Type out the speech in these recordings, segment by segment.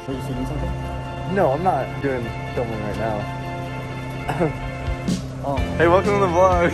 Are you shooting something? No, I'm not doing filming right now. Oh. Hey, welcome to the vlog.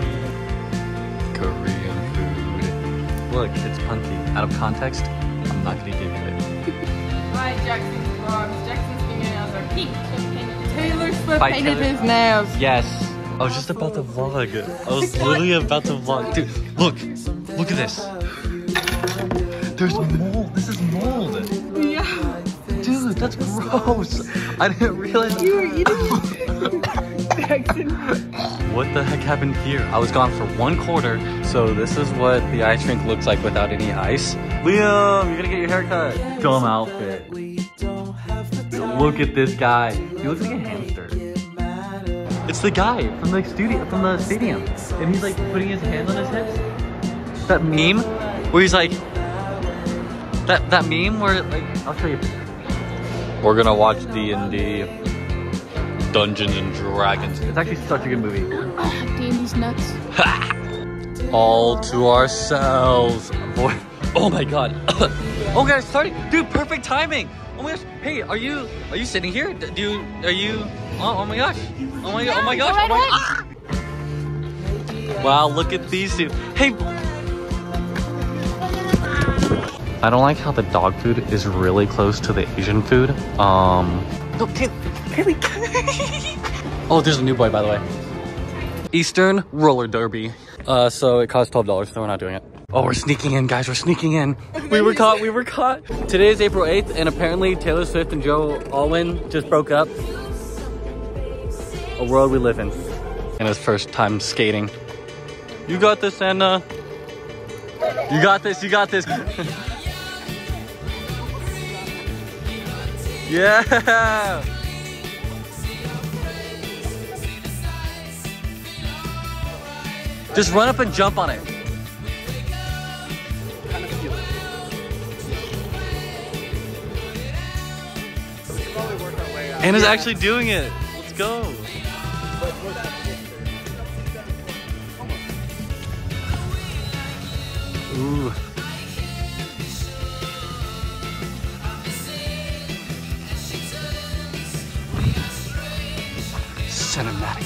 Korean food. Look, it's Punky. Out of context, I'm not gonna give you it. Hi, Jackson's vlogs. Jackson's fingernails are pink. Taylor Swift By painted Taylor- his nails. Yes. I was just about to vlog. I was literally about to vlog. Dude, look. Look at this. There's mold. This is mold. Yeah. Dude, that's gross. I didn't realize. You were eating Jackson. What the heck happened here? I was gone for 1 quarter. So this is what the ice rink looks like without any ice. Liam, you're gonna get your haircut. Dumb outfit. Look at this guy. He looks like a hamster. It's the guy from the stadium. And he's like putting his hands on his hips. That meme where he's like, that meme where like, I'll show you. We're gonna watch D&D, Dungeons and Dragons. It's actually such a good movie. D&D's nuts. All to ourselves. Boy, oh my god. Oh guys, sorry, dude, perfect timing. Oh my gosh, hey, are you sitting here? Oh my gosh. Oh my gosh, oh my gosh. Wow, look at these two. Hey. I don't like how the dog food is really close to the Asian food. No, Kaylee. Oh, there's a new boy, by the way. Eastern roller derby. So it costs $12, so we're not doing it. Oh, we're sneaking in, guys. We're sneaking in. We were caught. We were caught. Today is April 8th, and apparently Taylor Swift and Joe Alwyn just broke up. A world we live in. And his first time skating. You got this, Anna. You got this. You got this. Yeah. Just run up and jump on it. Anna's actually doing it. Let's go. Ooh. Cinematic.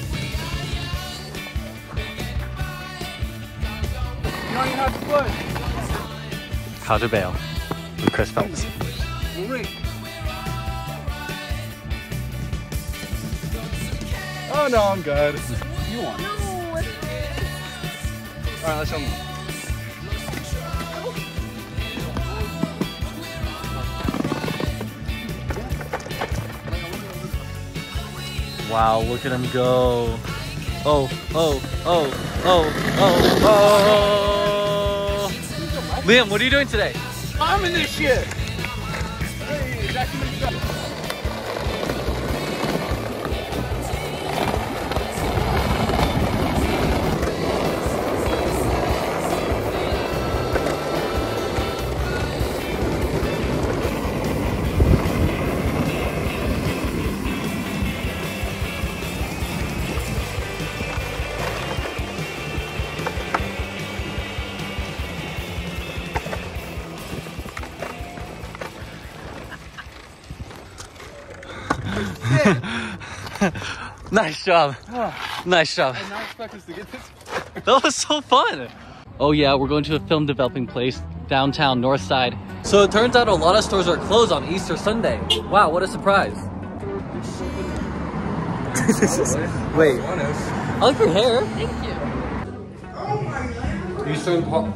How to Bail with Chris Phelps. Oh no, I'm good. You want it? Alright, let's show me. Wow, look at him go. Oh. Liam, what are you doing today? I'm in this shit. Hey, Jackson, Nice job. Nice job. I did not expect us to get this. That was so fun. Oh yeah, we're going to a film developing place downtown North Side. So it turns out a lot of stores are closed on Easter Sunday. Wow, what a surprise. Wait. I like your hair. Thank you. Eastern party.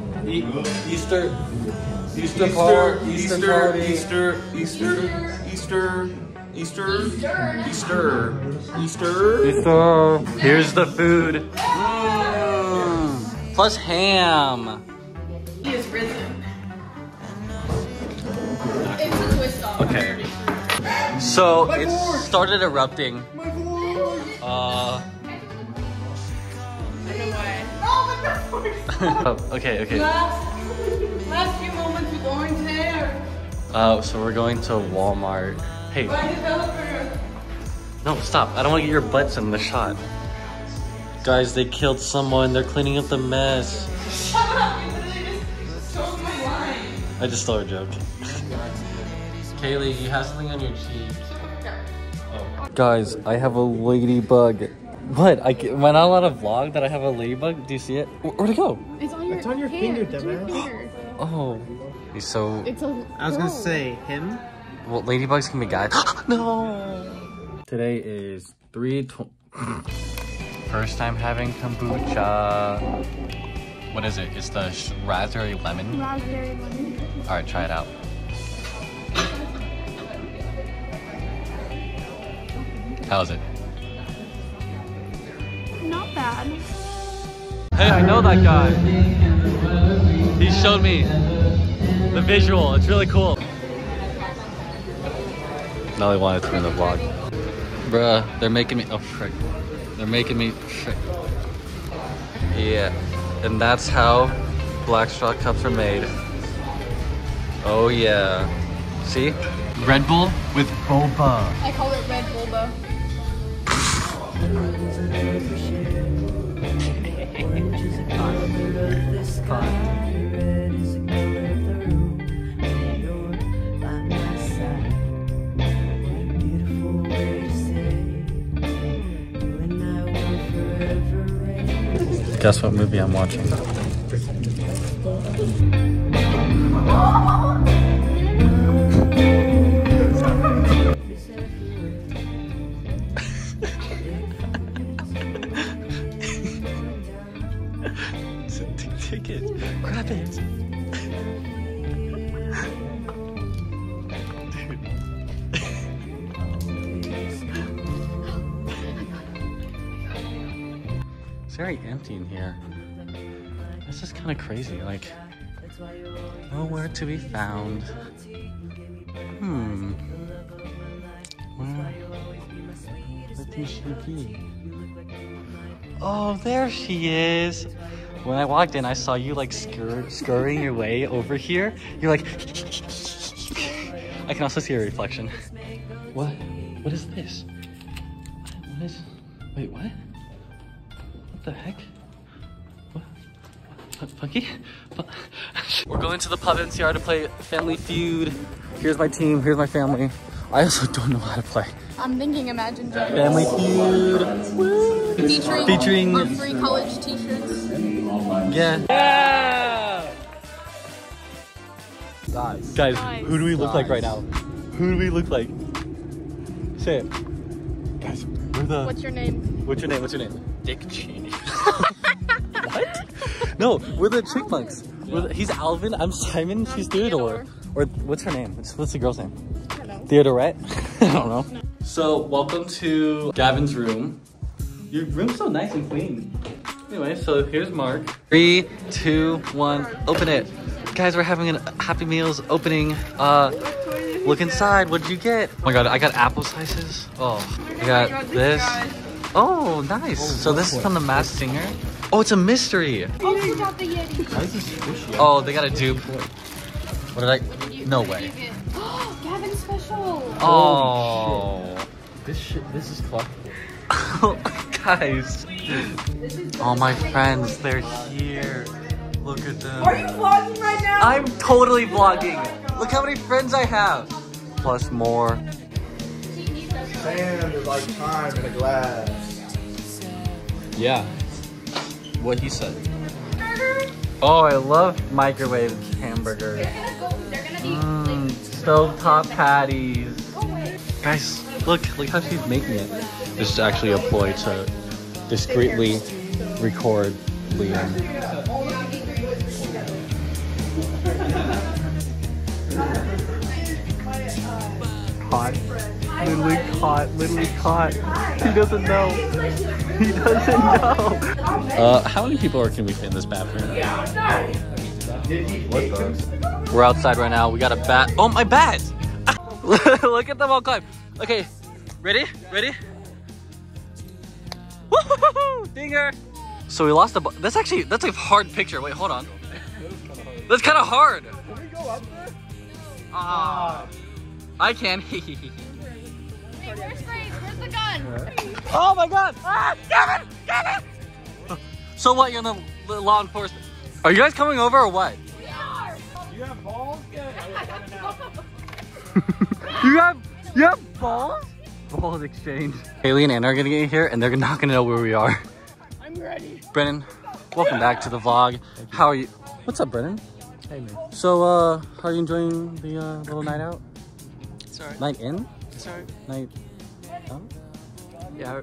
Here's the food. Plus ham. He is risen. It's a twist off. Okay. So it started erupting. I know why. Okay. Last few moments we're going there. So we're going to Walmart. Hey. By developer. No, stop. I don't want to get your butts in the shot. Guys, they killed someone. They're cleaning up the mess. Shut up! You literally just told my line. I just stole a joke. Kaylee, you have something on your cheek. Oh. Guys, I have a ladybug. What? Am I not allowed to vlog that I have a ladybug? Do you see it? Where'd it go? It's on your finger, dumbass. Oh. He's so... I was gonna say, him? Well, ladybugs can be guys. No! Today is 3/20. First time having kombucha. What is it? It's the raspberry lemon? Raspberry lemon. Alright, try it out. How is it? Not bad. Hey, I know that guy. He showed me the visual. It's really cool. Now they wanted to be in the vlog. Bruh, they're making me... Oh, frick. They're making me... Frick. Yeah. And that's how Blackstraw cups are made. Oh, yeah. See? Red Bull with boba. I call it red boba. Guess what movie I'm watching? Take it. Grab it. It's very empty in here. This is kind of crazy. Like, nowhere to be found. Where she be? Oh, there she is. When I walked in, I saw you like scurrying your way over here. You're like, I can also see a reflection. What? What is this? What is? Wait, what? What the heck? What? Punky? We're going to the pub NCR to play Family Feud. Here's my team. Here's my family. I also don't know how to play. I'm thinking Imagine Dragons. Family Feud. Featuring our free college t-shirts. Yeah. Guys, who do we look like right now? Who do we look like? Say it. Guys, we're the... What's your name? What's your name? Dick Cheney. What? No, we're the Chickmunks. He's Alvin, I'm Simon, she's Theodore. Or what's her name? What's the girl's name? I don't know. Theodorette? I don't know. No. So, welcome to Gavin's room. Your room's so nice and clean. Anyway, so here's Mark. 3, 2, 1, open it. Guys, we're having a Happy Meals opening. Look inside, what did you get? Oh my god, I got apple slices. Oh, I got this. Oh, nice. So this is from The Masked Singer. Oh, it's a mystery. Oh, put out the Yeti. Oh, they got a dupe. What did I? No way. Gavin's special. Oh. This is collectible. Guys. All my friends, they're here. Look at them. Are you vlogging right now? I'm totally vlogging. Look how many friends I have. Plus more. Sand is like time in a glass. Yeah. What he said. Oh, I love microwave hamburgers. Stovetop patties. Guys, look how she's making it. This is actually a ploy to discreetly record Liam. Caught. Literally caught. He doesn't know. He doesn't know. How many people can we fit in this bathroom? What the? We're outside right now. We got a bat. Oh, my bat! Look at them all climb. Okay, ready? Woo-hoo-hoo! Dinger! So we lost a that's a hard picture. Wait, hold on. That's kind of hard. Can we go up there? I can. Hey, where's Grace? Where's the gun? Oh my god! Gavin! So what, you're in the law enforcement? Are you guys coming over or what? We are! You have balls? You have balls? Balls exchange. Kaylee and Anna are gonna get here and they're not gonna know where we are. I'm ready. Brennan, welcome back to the vlog. How are you? What's up, Brennan? Hey, man. So, how are you enjoying the little night out? It's alright. Night in? It's alright. Night out? Yeah,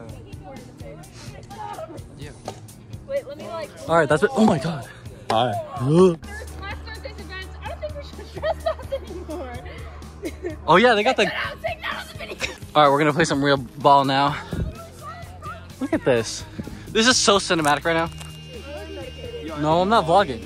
yeah. Wait, let me like. Alright, that's it. Oh my god. Hi. Last Thursday's events. I don't think we should dress up anymore. Oh yeah, they got the... Take that on the video. Alright, we're gonna play some real ball now. Look at this. This is so cinematic right now. No, I'm not vlogging.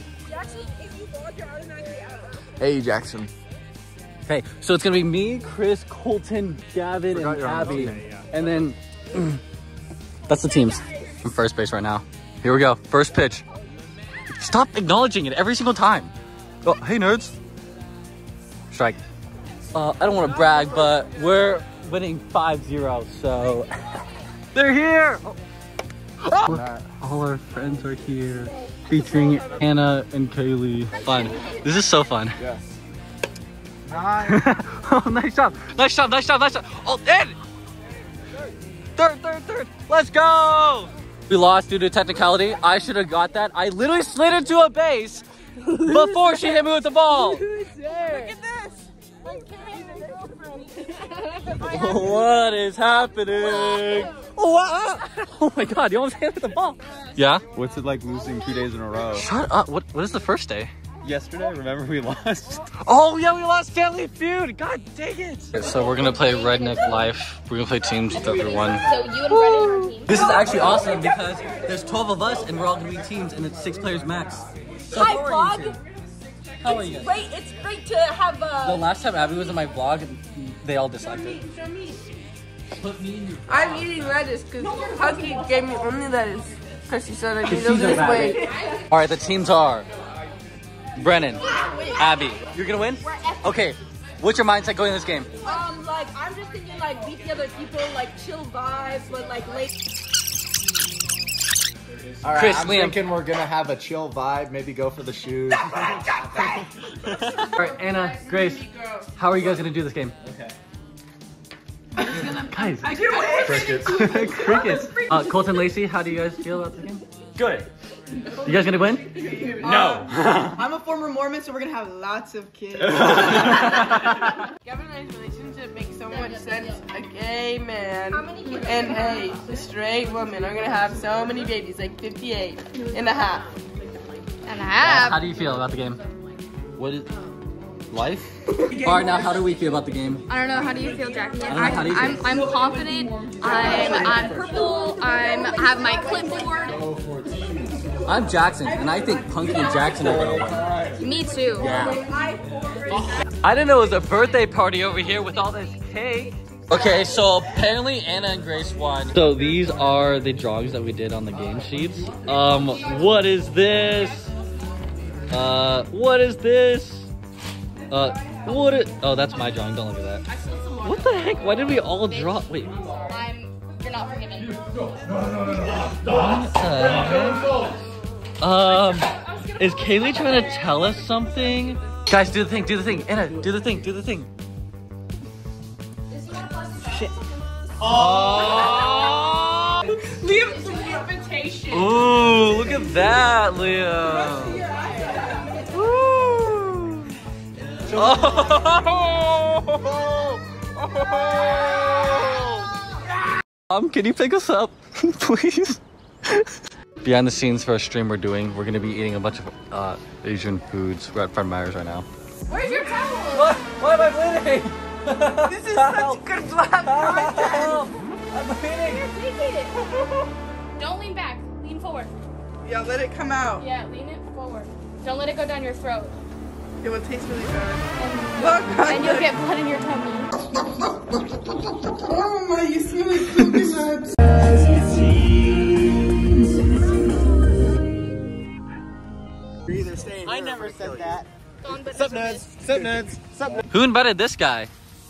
Hey, Jackson. Okay, so it's gonna be me, Chris, Colton, Gavin, and Abby. And then, that's the teams. I'm first base right now. Here we go, first pitch. Stop acknowledging it every single time. Oh, hey nerds. Strike. I don't wanna brag, but we're winning 5-0, so. They're here! Oh. All our friends are here, featuring Anna and Kaylee. Fun. This is so fun. Yeah. Oh, nice job. Nice job, nice job, nice job. Oh, in! Third. Let's go! We lost due to technicality. I should have got that. I literally slid into a base before she hit me with the ball. Who's there? Look at this. What is happening? Oh my god, you almost hit with the ball. Yeah? What's it like losing 2 days in a row? Shut up. What is the first day? Yesterday, remember we lost? Oh yeah, we lost Family Feud. God dang it. So we're gonna play Redneck Life. We're gonna play teams 3-1. So you and Brennan are team. This is actually awesome because there's 12 of us and we're all gonna be teams and it's 6 players max. So Hi vlog. How are you guys? It's great to have The last time Abby was in my vlog, they all disliked it. I'm eating lettuce because Punky gave me only lettuce because she said I need to lose weight. All right, the teams are Brennan, Abby. You're gonna win? Okay. What's your mindset going in this game? Like I'm just thinking like beat the other people, like chill vibes, but like late. All right, Chris, I'm Liam. thinking we're gonna have a chill vibe. Maybe go for the shoes. All right, Anna, Grace, how are you guys gonna do this game? Okay. Guys, Crickets. crickets. Colton, Lacey, how do you guys feel about the game? Good. You guys gonna win? No. I'm a former Mormon, so we're gonna have lots of kids. Gavin and I's relationship makes so much sense. A gay man and a straight woman are gonna have so many babies, like 58 and a half. How do you feel about the game? What is life? All right, now how do we feel about the game? I don't know. How do you feel, Jackie? How do you feel? I'm confident. I'm purple. I have my clipboard. I'm Jackson, and I think Punky and Jackson are gonna win. Me too. Yeah. I didn't know it was a birthday party over here with all this cake. Okay, so apparently Anna and Grace won. So these are the drawings that we did on the game sheets. What is this? What is this? Oh, that's my drawing. Don't look at that. What the heck? Why did we all draw? Wait. You're not forgiven. What the heck? Is Kaylee trying to tell us something? Guys, do the thing. Anna, do the thing. Shit. Oh! Liam's invitation. Ooh, look at that, Liam. Woo! Can you pick us up, please? Behind the scenes for a stream we're doing, we're gonna be eating a bunch of Asian foods. We're at Fred Meyer's right now. Where's your towel? Why am I bleeding? This is such good vlog content. I'm bleeding. Here, take it. Don't lean back. Lean forward. Yeah, let it come out. Yeah, lean it forward. Don't let it go down your throat. It will taste really bad. And you'll get blood in your tummy. Oh my, you smell like poopy nuts. I never said that. Sup, nerds? Who invited this guy?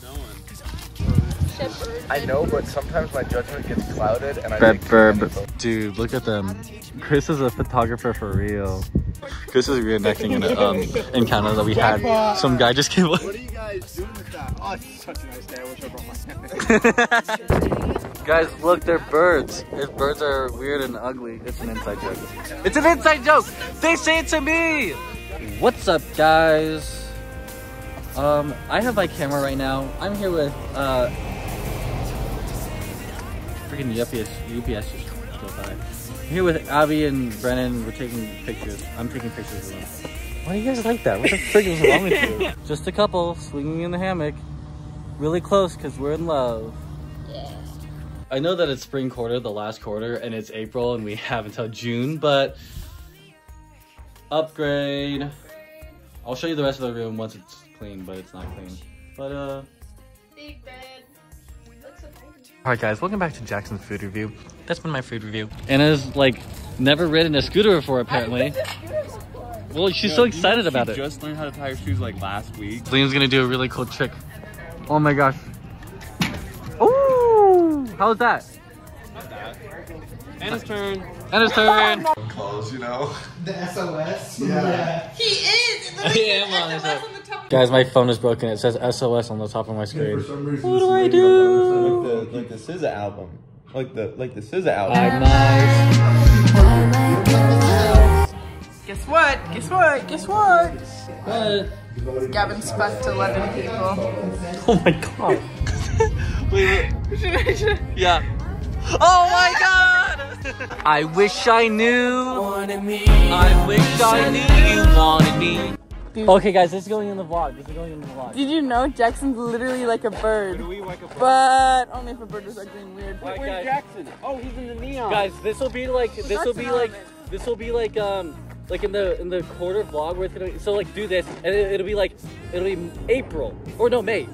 I know, but sometimes my judgment gets clouded, and I Dude, look at them. Chris is a photographer for real. Chris is reenacting in Canada that we had. Some guy just came up. What are you guys doing with that? Oh, it's such a nice day. I wish I brought my hammock. Guys, look, they're birds. If birds are weird and ugly, it's an inside joke. It's an inside joke! They say it to me! What's up, guys? I have my camera right now. I'm here with, freaking UPS just drove by. I'm here with Abby and Brennan. We're taking pictures. I'm taking pictures of them. Why do you guys like that? What the frick is wrong with you? Just a couple swinging in the hammock. Really close because we're in love. Yeah. I know that it's spring quarter, the last quarter, and it's April and we have until June, but upgrade. I'll show you the rest of the room once it's clean, but it's not clean. But Big bed. Looks amazing. Alright guys, welcome back to Jackson's food review. That's been my food review. Anna's like never ridden a scooter before apparently. Well, she's so excited about it. She just learned how to tie her shoes like last week. Liam's gonna do a really cool trick. Oh my gosh. Ooh! How's that? Not that. Anna's turn. Anna's turn. Calls, you know. The SOS? Yeah. He is! I am on the top. Guys, my phone is broken. It says SOS on the top of my screen. For some reason, What do I do? Like the SZA album. Like the SZA album. I'm nice. Guess what? Guess what? Guess what? What? Gavin's fucked 11 people. Oh my god. Wait. Yeah. Oh my god! I wish I knew. I wish I knew you wanted me. Dude. Okay guys, this is going in the vlog. Did you know Jackson's literally like a bird? But only if a bird was ugly and weird. Where's Jackson? Oh, he's in the neon. Guys, this will be like in the quarter vlog where it's gonna, so like do this and it'll be April or no May.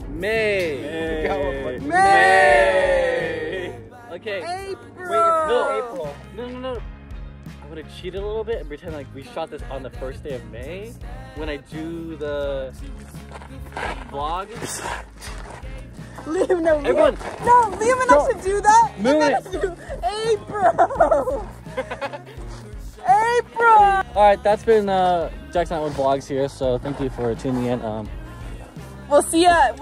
Okay. April. Wait, no April. No. I'm gonna cheat a little bit and pretend like we shot this on the first day of May when I do the vlog. Liam, no, Everyone, no, Liam and I should do that. Move and it. then do April. April. All right, that's been Jackson Atwood Vlogs here. So thank you for tuning in. We'll see ya.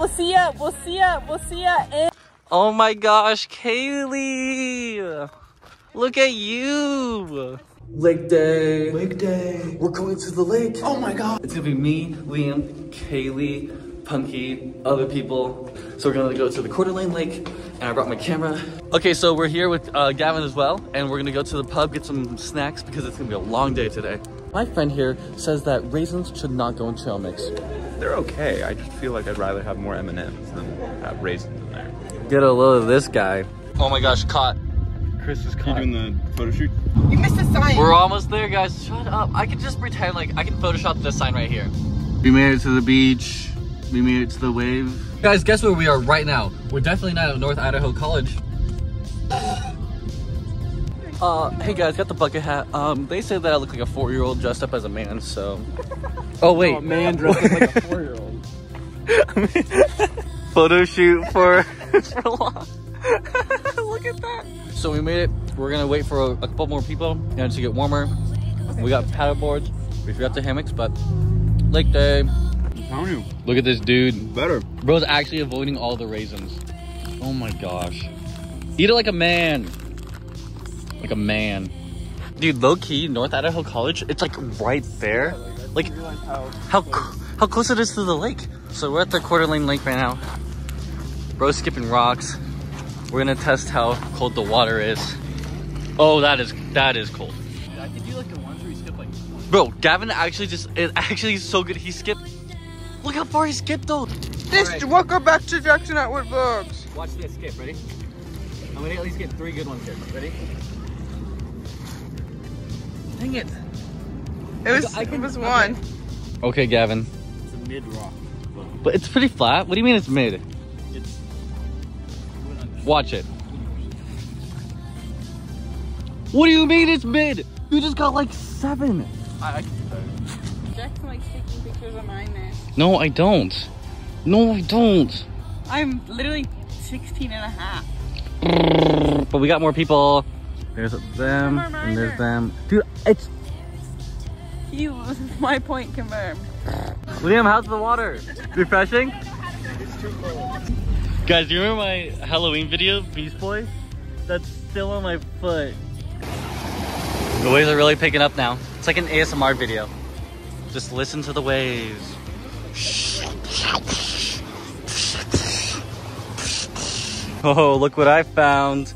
Oh my gosh, Kaylee! Look at you! Lake day. We're going to the lake. Oh my god. It's gonna be me, Liam, Kaylee, Punky, other people. So we're gonna go to the Quarter Lane Lake, and I brought my camera. Okay, so we're here with Gavin as well, and we're gonna go to the pub, get some snacks, because it's gonna be a long day today. My friend here says that raisins should not go in trail mix. They're okay. I just feel like I'd rather have more M&Ms than have raisins in there. Get a load of this guy. Oh my gosh, caught. Chris is caught. You doing the photo shoot? You missed a sign. We're almost there, guys. Shut up. I can just pretend like I can Photoshop this sign right here. We made it to the beach. We made it to the wave. Guys, guess where we are right now? We're definitely not at North Idaho College. Hey guys, got the bucket hat. They said that I look like a 4-year-old dressed up as a man, so. Oh wait. Oh, man dressed up like a 4-year-old. Photo shoot for long. Look at that. So we made it. We're gonna wait for a couple more people and to get warmer. We got paddle boards. We forgot the hammocks, but lake day. I'm telling you. Look at this dude. Better. Bro's actually avoiding all the raisins. Oh my gosh. Eat it like a man. Like a man. Dude, low key, North Idaho College, it's like right there. Like how close it is to the lake. So we're at the Quarter Lane Lake right now. Bro's skipping rocks. We're gonna test how cold the water is. Oh, that is cold. I could do like the ones where you skip like 20. Bro, Gavin actually is so good. He skipped. Look how far he skipped though. Welcome back to Jackson Atwood Vlogs. Watch this skip, ready? I'm gonna at least get 3 good ones here. Ready? Dang it. It was one. Okay, Gavin. It's a mid rock. But it's pretty flat. What do you mean it's mid? It's Watch it. What do you mean it's mid? You just got like 7. I can do better. Jackson likes taking pictures of mine there. No, I don't. No, I don't. I'm literally 16 and a half. But we got more people. There's them and there's them. Dude, it's... My point confirmed. Liam, how's the water? Refreshing? Guys, do you remember my Halloween video, Beast Boy? That's still on my foot. The waves are really picking up now. It's like an ASMR video. Just listen to the waves. Oh, look what I found.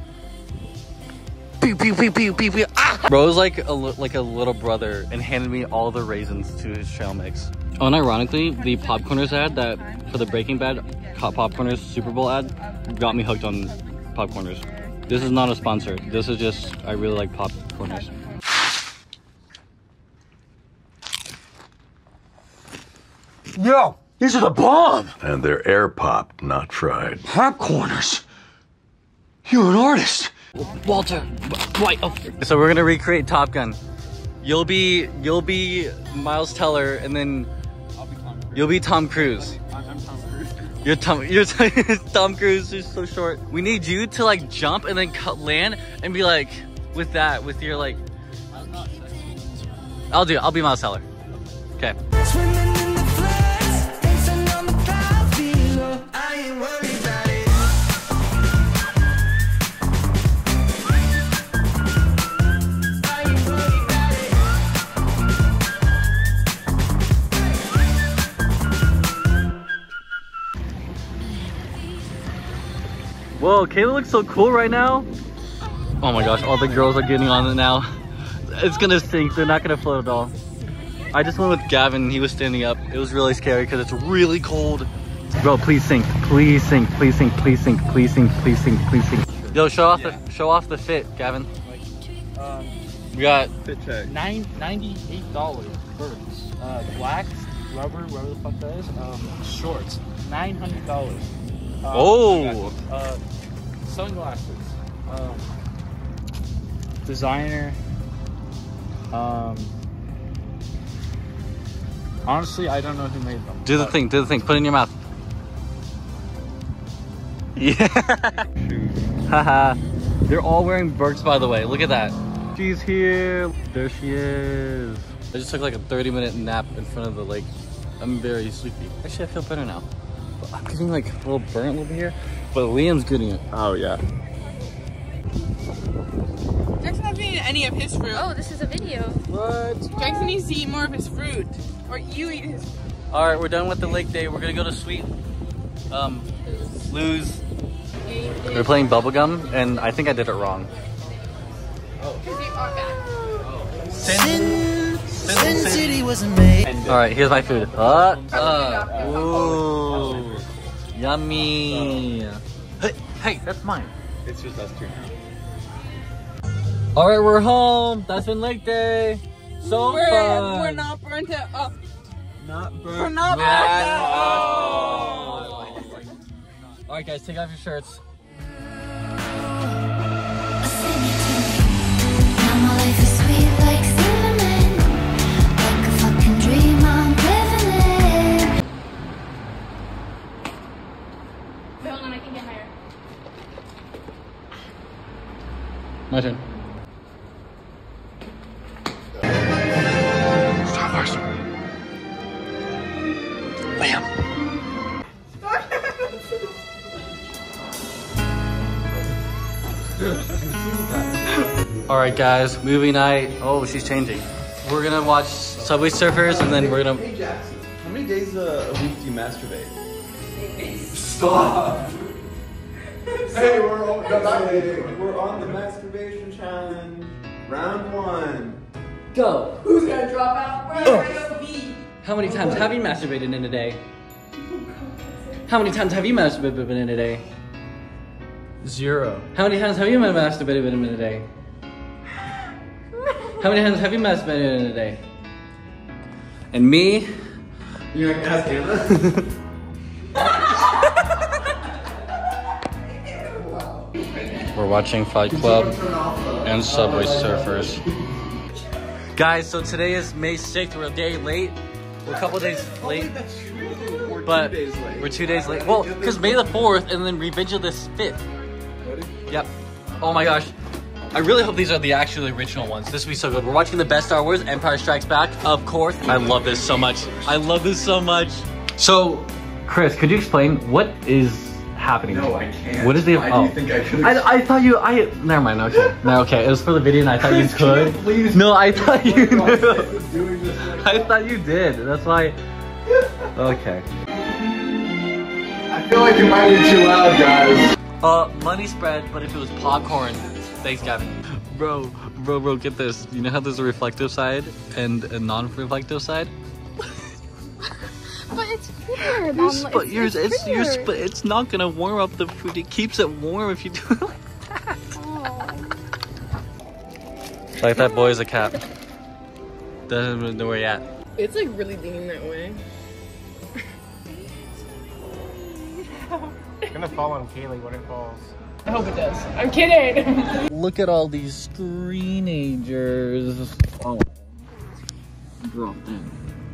Pew, pew, pew, pew, pew, pew. Ah! Bro's like a little brother and handed me all the raisins to his trail mix. Oh, and ironically, the Popcorners ad that for the Breaking Bad Popcorners Super Bowl ad got me hooked on Popcorners. This is not a sponsor. This is just, I really like Popcorners. Yo, these are the bomb! And they're air popped, not fried. Popcorners. You're an artist. Walter, why? Oh. So we're gonna recreate Top Gun. You'll be Miles Teller, and then you'll be Tom Cruise. I'm Tom Cruise. You're Tom Cruise. You're so short. We need you to like jump and then land and be like with your like. I'm not sexy. I'll be Miles Teller. Okay. Whoa, Kaylee looks so cool right now. Oh my gosh, all the girls are getting on it now. It's gonna sink, they're not gonna float at all. I just went with Gavin, he was standing up. It was really scary because it's really cold. Bro, please sink, please sink, please sink, please sink, please sink, please sink, please sink. Yo, show off the fit, Gavin. We got Fit check. $98 first. Black rubber, whatever the fuck that is. Shorts, $900. oh. Sunglasses. Designer. Honestly, I don't know who made them. Do the thing, put it in your mouth. Yeah. Haha. They're all wearing Birks, by the way. Look at that. She's here. There she is. I just took like a 30-minute nap in front of the lake. I'm very sleepy. Actually, I feel better now. I'm getting like a little burnt over here, but Liam's getting it. Oh, yeah. Jackson hasn't eaten any of his fruit. Oh, this is a video. What? Jackson needs to eat more of his fruit. Or you eat his fruit. Alright, we're done with the lake day. We're gonna go to Sweet Lou's. We're playing bubblegum, and I think I did it wrong. Sin City wasn't made. Alright, here's my food. Ooh. Yummy. Hey, that's mine. It's just us two now. Alright, we're home. That's been lake day. So fun. We're not burnt out. Not burnt. We're not burnt out. Alright guys, take off your shirts. My turn. Star Wars. Liam. Alright guys, movie night. Oh, she's changing. We're gonna watch Subway Surfers and then we're gonna... Hey Jackson, how many days a week do you masturbate? Stop. Hey, we're on the masturbation challenge. Round 1. Go! Who's gonna drop out? How many times have you masturbated in a day? How many times have you masturbated in a day? 0. How many times have you masturbated in a day? How many times have you masturbated in a day? And me? You're gonna ask Anna? We're watching Fight Club and Subway Surfers. Guys, so today is May 6th. We're a day late. We're a couple days late. But we're 2 days late. Well, because May the 4th and then Revenge of the 5th. Yep. Oh my gosh. I really hope these are the actual original ones. This will be so good. We're watching the best Star Wars, Empire Strikes Back, of course. I love this so much. I love this so much. So, Chris, could you explain what is happening? No, I can't. What is the? Why do you think I could? I thought you. Never mind. Okay. No. Okay. It was for the video, and I thought you could. Please. No, I thought you knew. I thought you did. That's why. Okay. I feel like it might be too loud, guys. Money spread, but if it was popcorn, thanks, Gavin. Bro, get this. You know how there's a reflective side and a non-reflective side? But it's prettier. But it's not gonna warm up the food. It keeps it warm if you do it like that. Oh. Like that boy's a cat. Doesn't know where you at. It's like really leaning that way. It's gonna fall on Kaylee when it falls. I hope it does. I'm kidding. Look at all these screenagers. Oh, dropped in.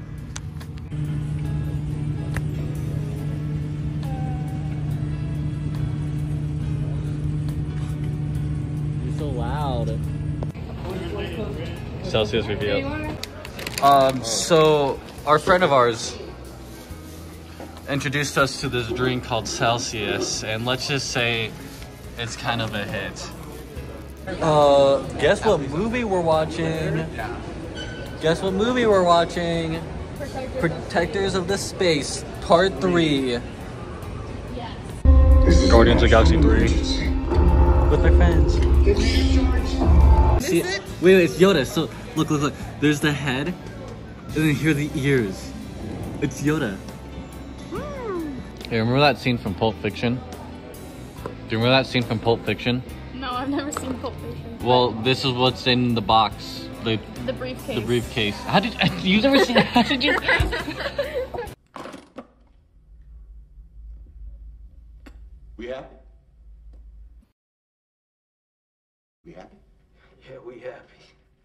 You're so loud. Celsius reveal. So our friend of ours introduced us to this drink called Celsius, and let's just say it's kind of a hit. Guess what movie we're watching? Guess what movie we're watching? Protectors of the Space, Part 3. Guardians of the Galaxy 3. With my friends. See, wait, it's Yoda. So, look. There's the head, and then here are the ears. It's Yoda. Hey, remember that scene from Pulp Fiction? Do you remember that scene from Pulp Fiction? No, I've never seen Pulp Fiction. Well, this is what's in the box. The briefcase. The briefcase. How did you never seen? How did you? We happy? We happy? Yeah, we happy.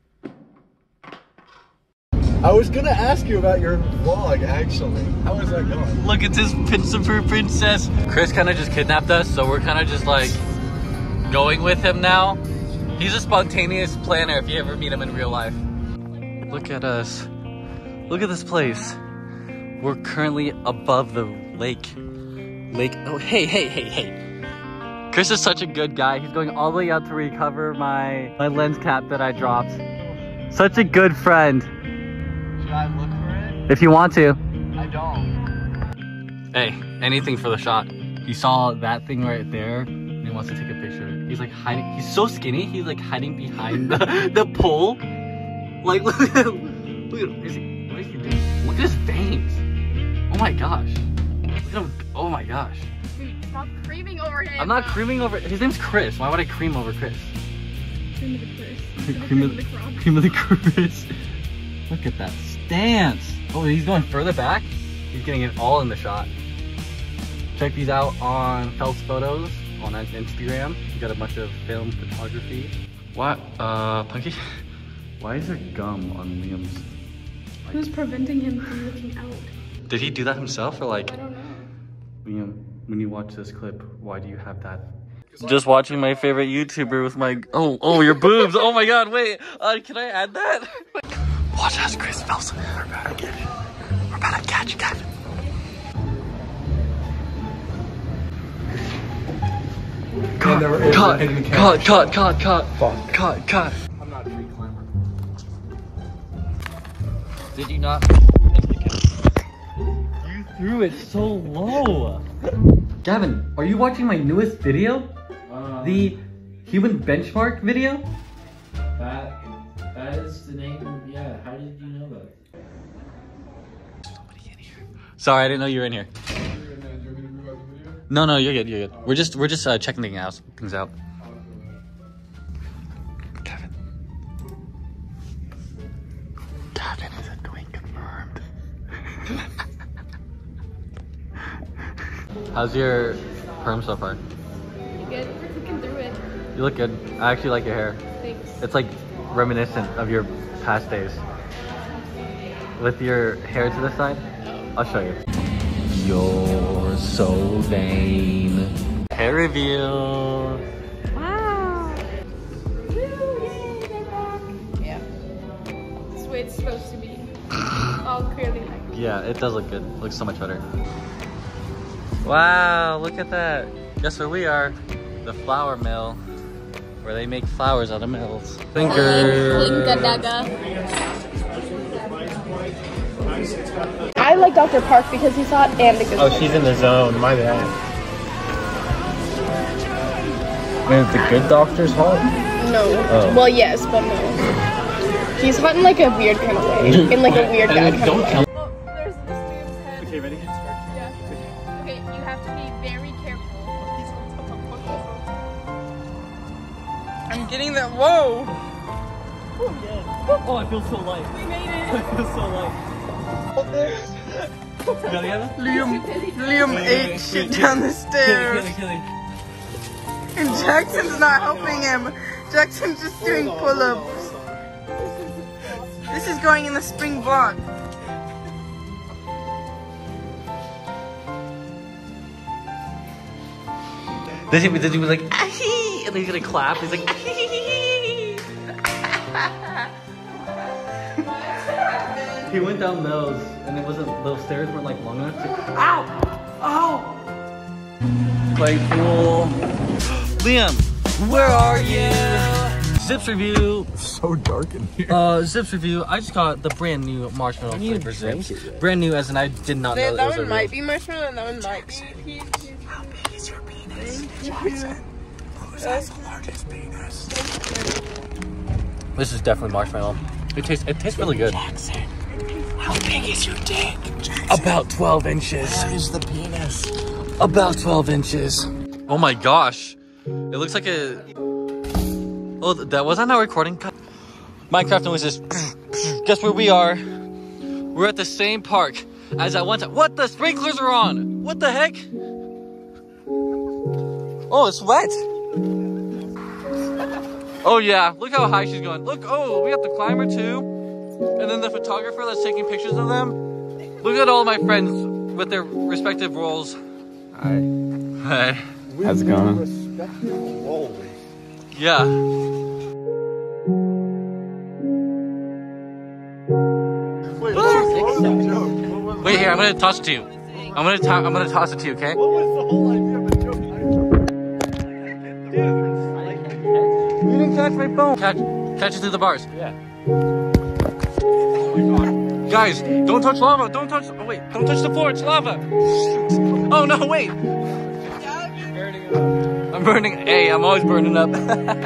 I was gonna ask you about your vlog, actually. How is that going? Look at this super princess. Chris kind of just kidnapped us, so we're kind of just like going with him now. He's a spontaneous planner if you ever meet him in real life. Look at us. Look at this place. We're currently above the lake. Oh, hey. Chris is such a good guy. He's going all the way out to recover my lens cap that I dropped. Such a good friend. Should I look for it? If you want to. I don't. Hey, anything for the shot. He saw that thing right there and he wants to take a picture. He's like hiding. He's so skinny. He's like hiding behind the pole. Like, look at him. What is he doing? Look at his veins. Oh my gosh. Look at him. Oh my gosh. Dude, stop creaming over him. I'm not creaming over. His name's Chris. Why would I cream over Chris? Cream of the Chris. Cream of the Chris. Look at that stance. Oh, he's going further back. He's getting it all in the shot. Check these out on Phelps Photos on Instagram. We got a bunch of film photography. What? Punky? Why is there gum on Liam's? Who's preventing him from looking out? Did he do that himself or like? I don't know. Liam, when you watch this clip, why do you have that? Just watching my favorite YouTuber with my oh your boobs. Oh my god, wait. Can I add that? Watch us, Chris Phelps. We're about to get it. We're about to catch you guys. Cut. I'm not a tree climber. Did you not? You threw it so low. Gavin, are you watching my newest video? The human benchmark video? That is the name. Yeah. How did you know that? Somebody in here. Sorry, I didn't know you were in here. No, you're good. You're good. We're just checking things out. Gavin is a twin confirmed. How's your perm so far? You good? We're looking through it. You look good. I actually like your hair. Thanks. It's like reminiscent of your past days. With your hair to the side, I'll show you. You're so vain. Hair reveal. Wow. Woo, yay, they're back. Yeah. This is the way it's supposed to be. All curly like. Yeah, it does look good. Looks so much better. Wow, look at that. Guess where we are? The flour mill, where they make flowers out of mills. I like Dr. Park because he's hot and a good. Oh, she's in the zone. My bad. Is the good doctor's hot? No. Oh. Well, yes, but no. He's hot in like a weird kind of way. In like a weird bad kind of way. Oh, there's this man's head. Okay, ready? Yeah. Okay, you have to be very careful. I'm getting that. Whoa! Oh, I feel so light. We made it. I feel so light. You gotta get it? Liam ate shit down the stairs. And Jackson's not helping him. Jackson's just doing pull-ups. This is going in the spring vlog. Then he was like, ahee! And then he's gonna clap. He's like, ahee! He went down those, and it wasn't, those stairs weren't like long enough to. Ow! Ow! Play pool. Liam, where are you? Zips review. It's so dark in here. Zips review. I just got the brand new marshmallow flavor Zips. Brand new, as in I did not know That was one a might be marshmallow and that one might be peach. How big is your penis, Jackson? Who has the largest penis? This is definitely marshmallow. It tastes really good. Jackson, how big is your dick? Jackson, About 12 inches. what is the penis? About 12 inches. Oh my gosh. It looks like a... Oh, was I not recording? Minecraft noises. Guess where we are? We're at the same park as I went to... What? The sprinklers are on! What the heck? Oh, it's wet. Oh yeah, look how high she's going. Look, oh, we got the climber too. And then the photographer that's taking pictures of them. Look at all my friends with their respective roles. Hi. Hey. How's it going? Yeah. Wait here, I'm gonna toss it to you. I'm gonna toss it to you, okay? What was the whole idea of the joke? You didn't catch my phone. Catch it through the bars. Yeah. Oh my god. Guys, don't touch lava. Don't touch. Oh wait, don't touch the floor. It's lava. Oh no, wait. I'm burning. Hey, I'm always burning up.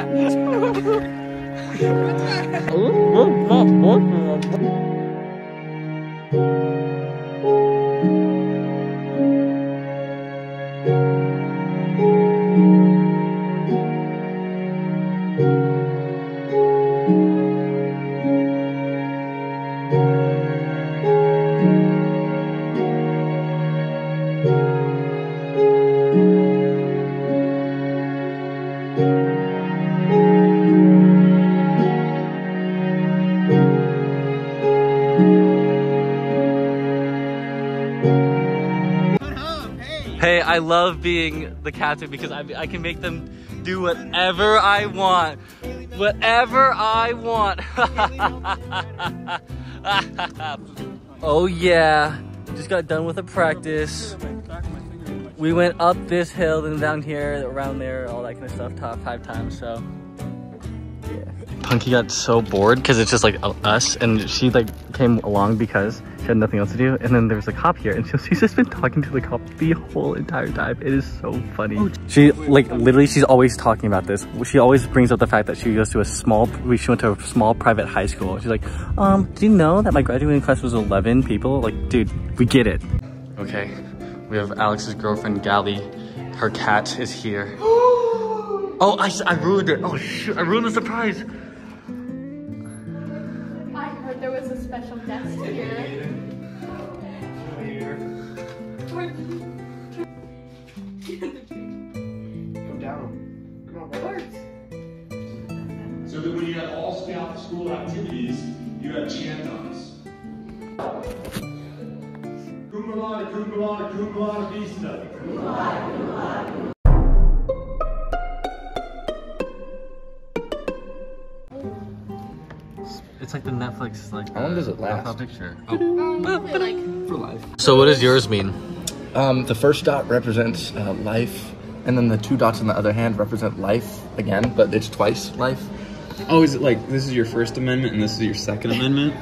Hey, I love being the captain because I can make them do whatever I want. Whatever I want. Oh yeah, just got done with a practice. We went up this hill, then down here, around there, all that kind of stuff, top 5 times, so. Yeah. Punky got so bored because it's just like us, and she like came along because she had nothing else to do, and then there was a cop here, and she's just been talking to the cop the whole entire time. It is so funny. She like literally, she's always talking about this. She always brings up the fact that she goes to she went to a small private high school. She's like, do you know that my graduating class was 11 people? Like, dude, we get it. Okay, we have Alex's girlfriend, Gally. Her cat is here. Oh, I ruined it. Oh shoot, I ruined the surprise. I heard there was a special guest here. Come down. Come on, birds. So that when you have all scout school activities, you have chant-ons. Kumbalada, kumbalada, kumbalada, vista. Kumbalada, kumbalada. It's like the Netflix, like. How long does it last? profile picture. Like, For life. So what does yours mean? The first dot represents life, and then the 2 dots on the other hand represent life again, but it's twice life. Oh, is it like this is your First Amendment and this is your Second Amendment?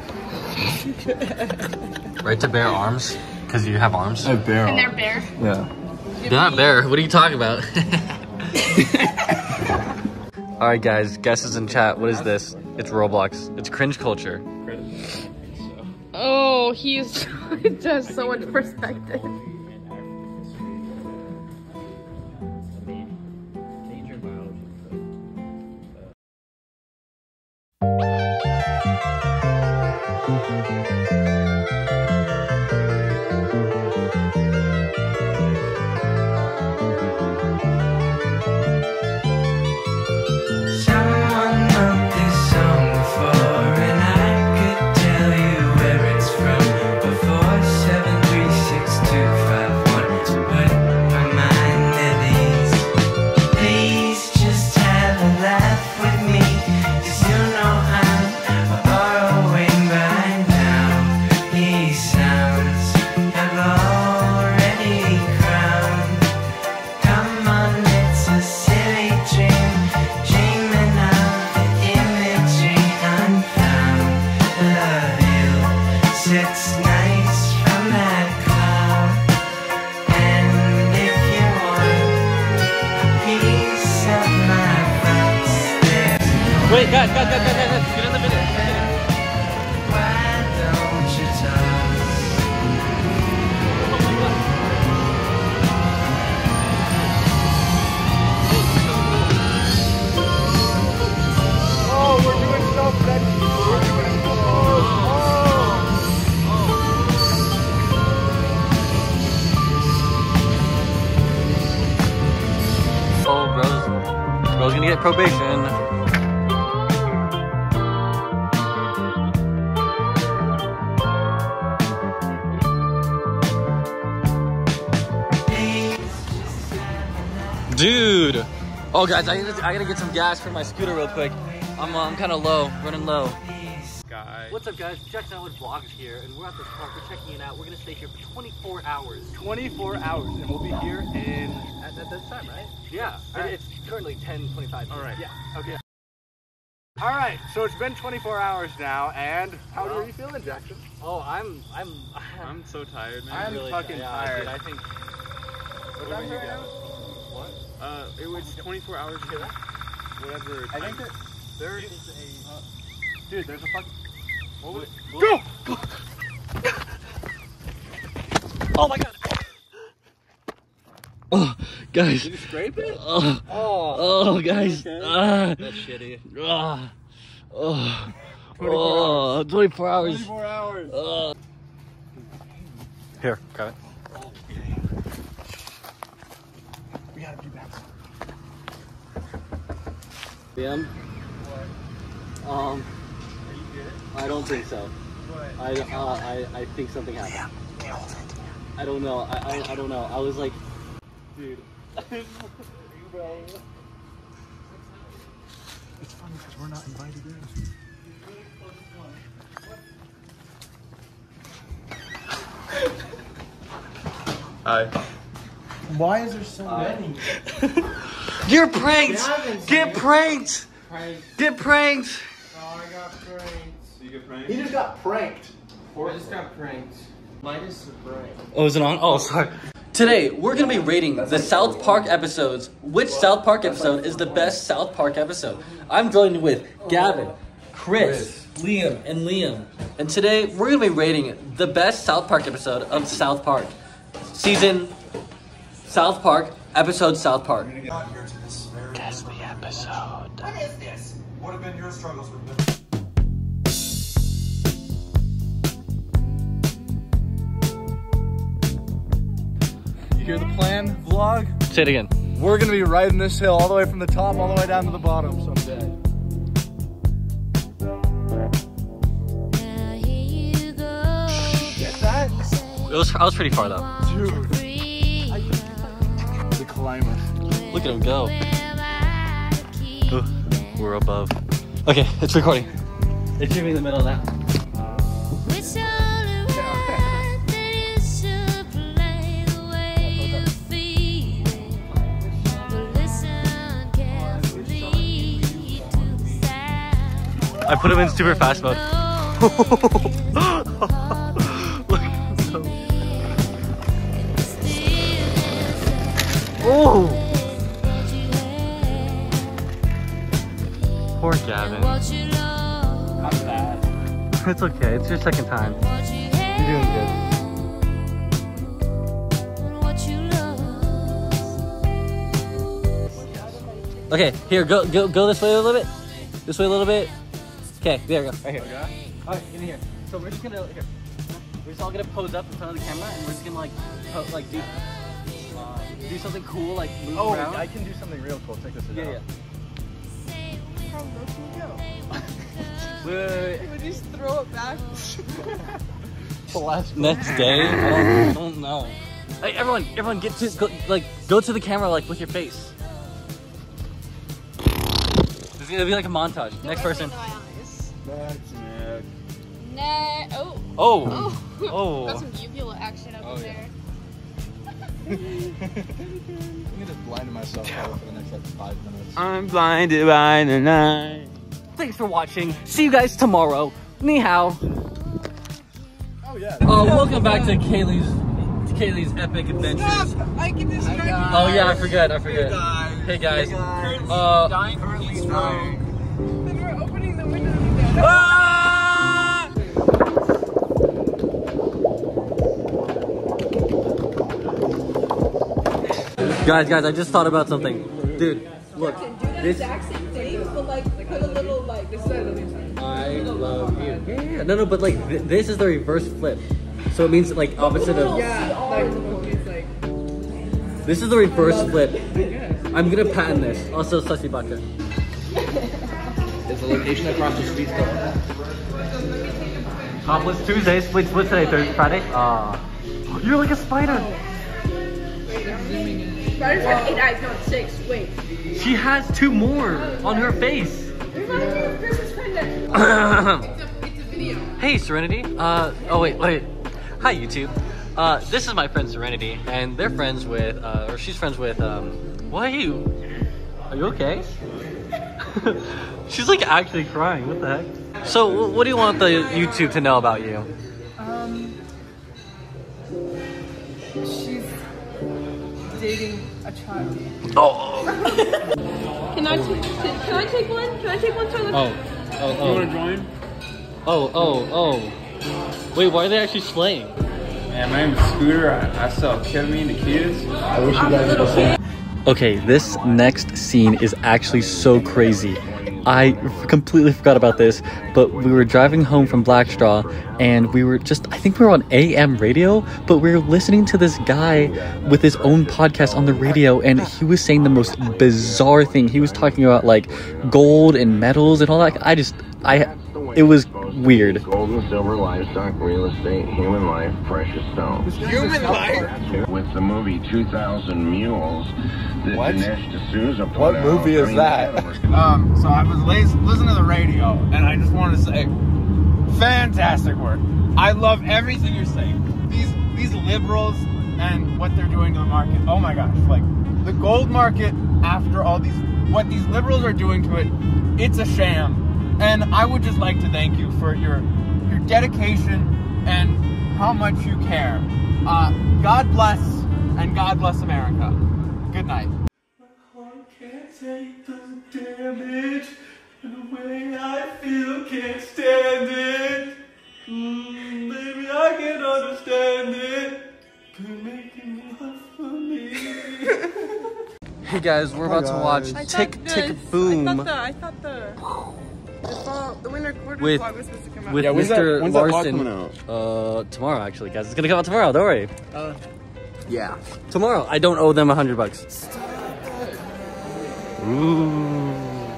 Right to bear arms? Because you have arms? I have bare And arms. they're bare. Yeah. They're not bare. What are you talking about? Alright guys, guesses in chat. What is this? It's Roblox. It's cringe culture. Oh, he's just so much perspective. Wait, guys, get in the video. Oh, we're doing stuff that we're doing. Oh, bro's gonna get probation. Dude! Oh guys, I gotta get some gas for my scooter real quick. I'm kind of low, running low. Guys. What's up guys? Jackson Vlogs here, and we're at this park, we're checking it out. We're gonna stay here for 24 hours. 24 hours, and we'll be here at this time, right? Yeah, it's currently 10:25. All right. Yeah. Okay. All right, so it's been 24 hours now, and how are you feeling, Jackson? Oh, I'm so tired, man. I'm really fucking tired. Dude, I think. What time is it now? What? It was 24 hours ago. Whatever. I think that there is a... dude, there's a fucking... Go! Oh my god! Oh, guys. Did you scrape it? Oh, guys. Okay. That's shitty. 24 hours. 24 hours. Here, got it. We gotta be back. Liam? I don't think so. I think something happened. I don't know. I don't know. I was like, dude. Bro. It's funny because we're not invited in. Hi. Why is there so many? You're pranked! Get pranked! Get pranked! Oh, I got pranked. You get pranked? He just got pranked. I just got pranked. Mine is a prank. Oh, is it on? Oh, sorry. Today, we're going to be rating the South Park episodes. Which South Park episode is the best South Park episode? I'm joined with Gavin, Chris, Liam, and Liam. And today, we're going to be rating the best South Park episode of South Park. Season South Park, episode South Park. Guess the episode. What is this? What have been your struggles with this? You hear the plan, vlog? Say it again. We're gonna be riding this hill all the way from the top all the way down to the bottom someday. Get that? I was pretty far though. Dude. The climber. Look at him go. Ooh, we're above. Okay, it's recording. It should be in the middle now. I put him in super fast mode. Look, so... Oh! Poor Gavin. Not bad. It's okay. It's your second time. You're doing good. Okay, here, go this way a little bit. This way a little bit. Okay, there we go. Right here. Alright, in here. So we're just gonna here. We're just all gonna pose up in front of the camera, and we're just gonna like do something cool, like move around. I can do something real cool. Check this out. Yeah. How low can you go? Wait. Would you just throw it back? Next day? I don't know. Hey, everyone, go to the camera like with your face. It'll be like a montage. Next person. Oh. Got some uvula action over there. I'm gonna blind myself for the next like 5 minutes. I'm blinded by the night. Thanks for watching. See you guys tomorrow. Ni hao. Oh yeah. Welcome back to Kaylee's epic adventures. I can describe you. Oh yeah, I forgot. Hey guys. Dying from heat stroke. And we're opening the window again. Guys, I just thought about something. Dude, look. This exact same thing, but like put a little like this side. I love you. Yeah. No, but like this is the reverse flip. So it means like opposite of. Yeah, like. This is the reverse flip. I'm gonna patent this. Also, Sussy Baka. Is the location across the street still? Topless Tuesday. What's today? Thursday, Friday? You're like a spider. Spiders have 8 eyes, not 6. Wait. She has 2 more on her face. It's a video. Hey, Serenity. Oh wait. Hi, YouTube. This is my friend Serenity, and they're friends with, or she's friends with, why are you okay? She's like actually crying, what the heck? So, what do you want the YouTube to know about you? She's dating a child. Oh! Can I take one? Can I take one for the... Oh. You wanna join? Oh. Wait, why are they actually slaying? Yeah, my name is Scooter. I sell ketamine to kids. I wish you guys could see. Okay, this next scene is actually so crazy. I completely forgot about this, but we were driving home from Blackstraw, and we were I think we were on AM radio, but we were listening to this guy with his own podcast on the radio, and he was saying the most bizarre thing. He was talking about like gold and metals and all that. It was weird. Gold and silver, livestock, real estate, human life, precious stones. Human life? With the movie 2000 Mules that Dinesh D'Souza put What out. movie is that? So I was listening to the radio, and I just wanted to say, fantastic work. I love everything you're saying. These liberals and what they're doing to the market. Oh my gosh, like the gold market after all what these liberals are doing to it, it's a sham. And I would just like to thank you for your dedication and how much you care. God bless, and God bless America. Good night. My heart can't take the damage, and the way I feel can't stand it. Baby, I can't understand it. Could make it hard for me. Hey guys, we're about to watch Tick Tick Boom. I thought the winter quarter with vlog was supposed to come out. Mr. When's that vlog Larson. coming out? Tomorrow actually, guys. It's gonna come out tomorrow. Don't worry. Yeah. Tomorrow. I don't owe them $100. Ooh.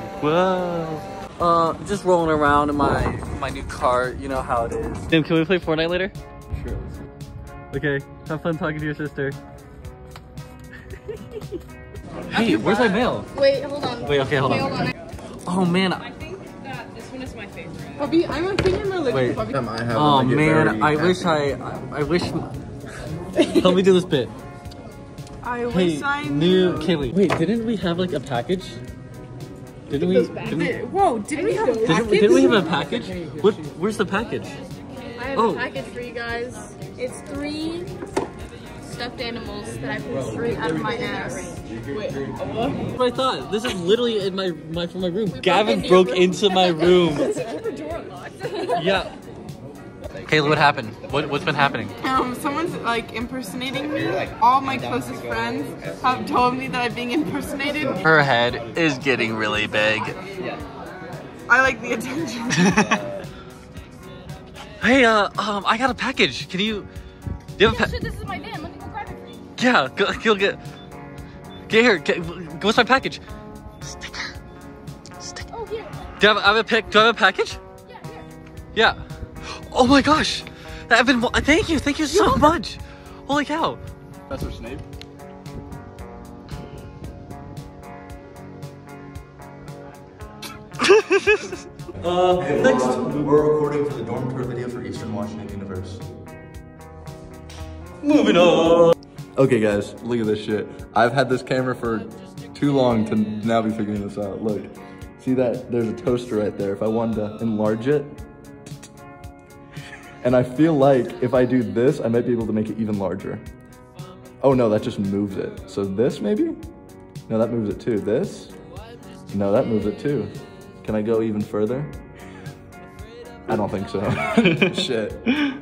Whoa. Just rolling around in my new car. You know how it is. Tim, can we play Fortnite later? Sure. Okay. Have fun talking to your sister. Hey, where's my mail? Wait, hold on. Wait, okay, hold on. Oh man. I think that this one is my favorite. Puppy, I'm a finger or Wait. Puppy. Oh man, I wish. Help me do this bit. I wish I knew. Kaylee. Wait, didn't we have like a package? Didn't we have a package? Didn't we have a package? Where's the package? I have a package for you guys. It's 3 stuffed animals that I pulled straight out of my ass. Wait, what? What I thought. This is literally in my room. Gavin broke into my room. Yeah. Kaylee, what happened? What's been happening? Someone's like impersonating me. All my closest friends have told me that I'm being impersonated. Her head is getting really big. I like the attention. Hey, I got a package. Can you? Do you have a shit, this is my van. Let me go grab it for you. Yeah, go get here. What's my package? Sticker. Oh, here. Do I have a package? Yeah, here. Yeah. Oh my gosh. Thank you so much. Holy cow. Professor Snape. Next. We're recording for the dorm tour video for Eastern Washington University. Moving on. Okay guys, look at this shit. I've had this camera for too long to now be figuring this out. Look, see that? There's a toaster right there. If I wanted to enlarge it, and I feel like if I do this, I might be able to make it even larger. Oh no, that just moves it. So this maybe? No, that moves it too. This? No, that moves it too. Can I go even further? I don't think so. Shit.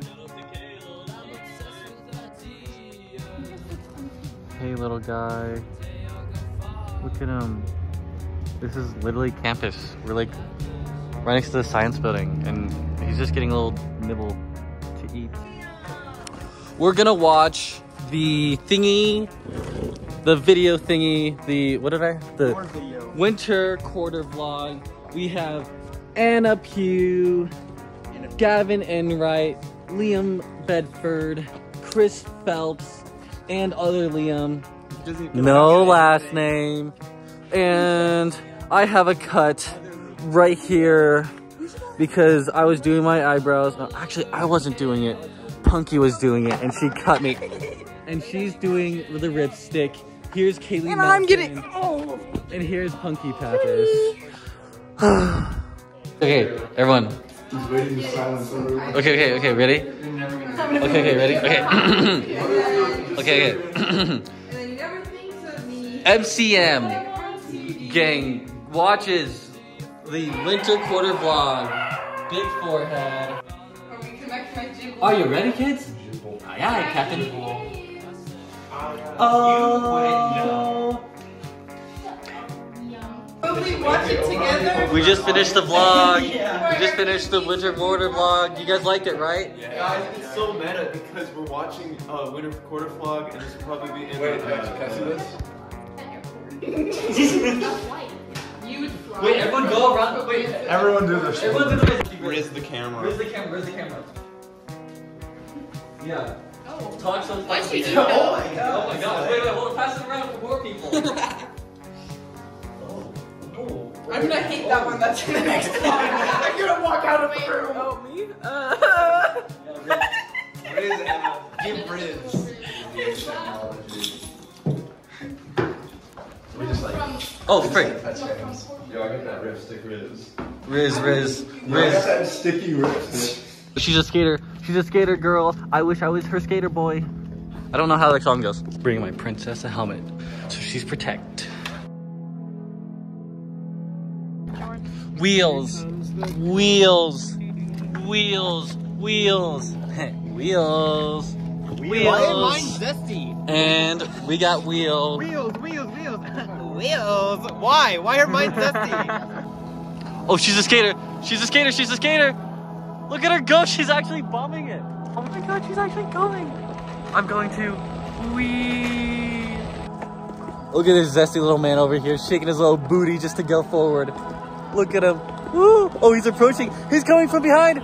Hey little guy. Look at him. This is literally campus. We're like right next to the science building and he's just getting a little nibble to eat. We're gonna watch the thingy, the video thingy, the winter quarter vlog. We have Anna Pugh, Gavin Enright, Liam Bedford, Chris Phelps, and other Liam. No last name. And I have a cut right here because I was doing my eyebrows. No, actually, I wasn't doing it. Punky was doing it, and she cut me. And she's doing the ripstick. Here's Kaylee. And I'm getting. Oh. And here's Punky Pappas. Okay, everyone. Okay, ready? Okay, ready? Okay. MCM gang watches the winter quarter vlog. Big forehead. Are you ready, kids? Aye, aye, Captain. Oh. We watch it together. We just finished the vlog. We just finished the winter quarter vlog. You guys liked it, right? Yeah. Guys, it's so meta because we're watching winter quarter vlog and this will probably be in Wait, can I see this? Wait, everyone go around. Wait, everyone do this. Everyone do this. Where's the camera? Where's the camera? Yeah. Oh. Talk so fast. Oh my god. Wait, hold on. Pass it around for more people. I'm gonna hate that one. That's the next one. I'm gonna walk out of the room. Oh, me? Riz, Anna. Give Riz. We just like. Oh, frick. Yo, I got that lipstick Riz. Riz. I got that sticky lipstick. She's a skater. She's a skater girl. I wish I was her skater boy. I don't know how that song goes. Bring my princess a helmet so she's protected. Wheels. Wheels. Why are mine zesty? And we got wheels. Wheels. Why? Why are mine zesty? Oh, she's a skater. Look at her go. She's actually bombing it. Oh my god, she's actually going. I'm going to whee. Look at this zesty little man over here shaking his little booty just to go forward. Look at him. Woo. Oh, he's approaching. He's coming from behind.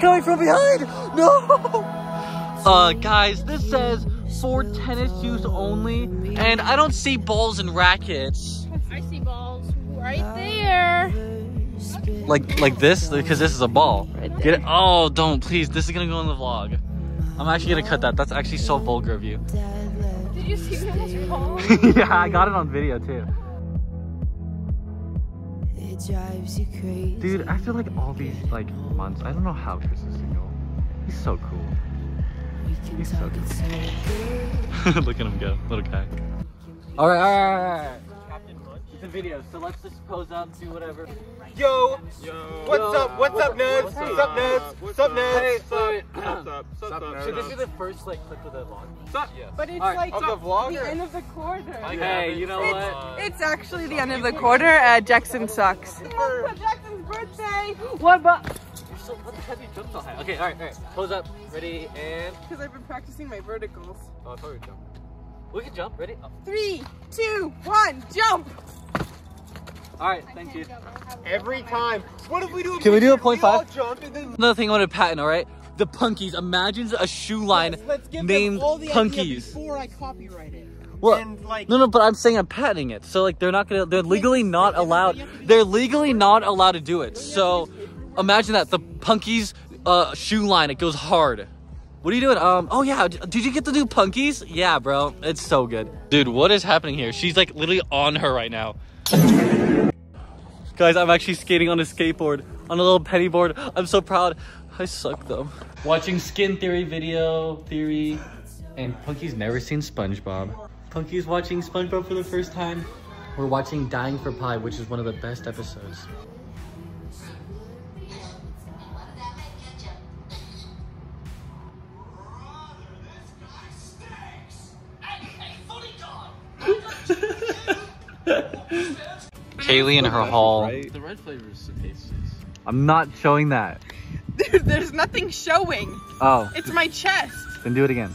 No. Guys, this says for tennis use only, and I don't see balls and rackets. I see balls right there. Like this, because this is a ball. Right there. Get it? Oh, don't please. This is gonna go in the vlog. I'm actually gonna cut that. That's actually so vulgar of you. Did you see me almost fall? Yeah, I got it on video too. Dude, after like all these like months, I don't know how Chris is single. He's so cool. He's so cool. Look at him go, little guy. All right. It's a video, so let's just pose up, do whatever. Yo! What's up? What's up, nerds? What's up, nerds? What's up, nerds? Hey, What's up? should this be the first like clip of the vlog? Yeah. But it's All right. like Of the vlog, the or- end of the quarter. Hey, you know what? It's actually the end of the quarter. Jackson sucks. For Jackson's birthday. What about? You're so, what the heck you jump so high? Okay, all right. Pose up, ready, and. Because I've been practicing my verticals. Oh, I thought we were jumping. We can jump, ready? Oh. 3, 2, 1, jump! Alright, thank you. Every time. What if we do a Can we do a picture, we all 0.5? jump and then... Another thing I want to patent, alright? The Punkies. Imagine a shoe line Let's give named them all the idea Punkies. before I copyright it. Well, And, like, no, but I'm saying I'm patenting it. So like they're not gonna, they're legally not allowed. They're legally not allowed to do it. So imagine that, the Punkies shoe line, it goes hard. What are you doing? Oh yeah, did you get the new Punkies? Yeah, bro, it's so good. Dude, what is happening here? She's like literally on her right now. Guys, I'm actually skating on a skateboard, on a little penny board. I'm so proud. I suck though. Watching Skin Theory video, and Punky's never seen SpongeBob. Punky's watching SpongeBob for the first time. We're watching Dying for Pie, which is one of the best episodes. Kaylee and her haul. The red flavor is so tasty. I'm not showing that. Dude, there's nothing showing. Oh. It's my chest. Then do it again.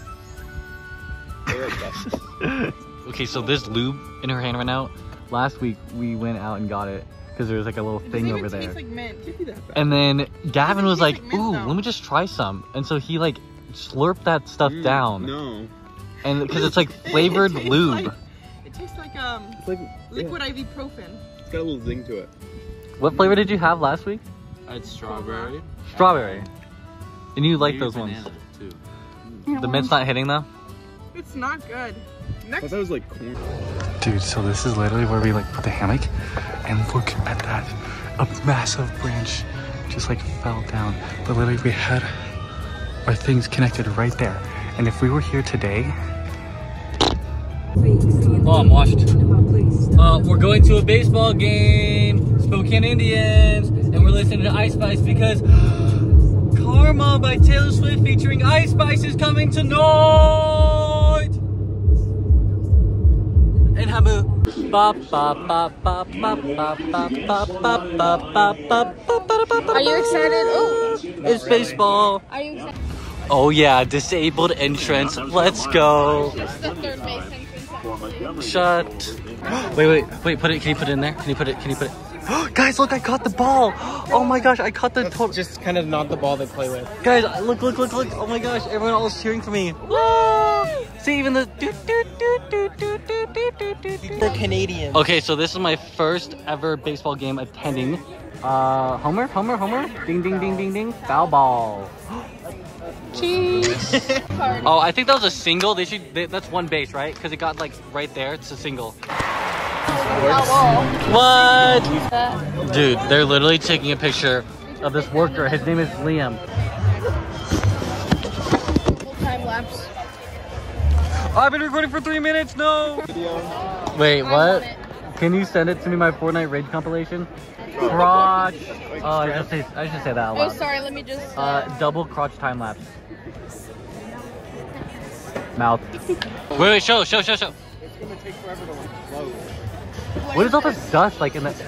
Okay, so there's lube in her hand right now. Last week we went out and got it because there was like a little thing over there. Like mint. And then Gavin was like, like mint, ooh, though. let me just try some. And so he like slurped that stuff down. No. And because it's like flavored tastes lube. It tastes like like liquid ibuprofen. It's got a little zing to it. What flavor did you have last week? I had strawberry. Strawberry. And you like those ones. Banana, too. The mint's not hitting though? It's not good. I thought that was like corn. Dude, so this is literally where we like put the hammock, and look at that. A massive branch just like fell down. But literally we had our things connected right there. And if we were here today... Oh, I'm washed. We're going to a baseball game, Spokane Indians, and we're listening to Ice Spice because Karma by Taylor Swift featuring Ice Spice is coming tonight. And Hamu. Are you excited? Oh, It's baseball. are you excited? Oh yeah, disabled entrance. Let's go. It's the third base entrance, actually. Shut. Wait, put it, can you put it in there? Can you put it? Guys, look, I caught the ball. Oh my gosh, I caught the total. Just kind of not the ball they play with. Guys, look. Oh my gosh, everyone all is cheering for me. Woo! See, even the We're Canadian. Okay, so this is my first ever baseball game attending. Homer. Ding, ding. Foul ball. Cheese. Oh, I think that was a single. That's one base, right? Because it got like right there. It's a single. What? Dude, they're literally taking a picture of this worker. His name is Liam. Time lapse. I've been recording for 3 minutes. No. Wait, what? Can you send it to me? My Fortnite raid compilation. Crotch. Oh, I should say that out Oh, loud. sorry. Let me just. Double crotch time lapse. Mouth. Wait, show. It's gonna take forever to float. What is all this dust like in the?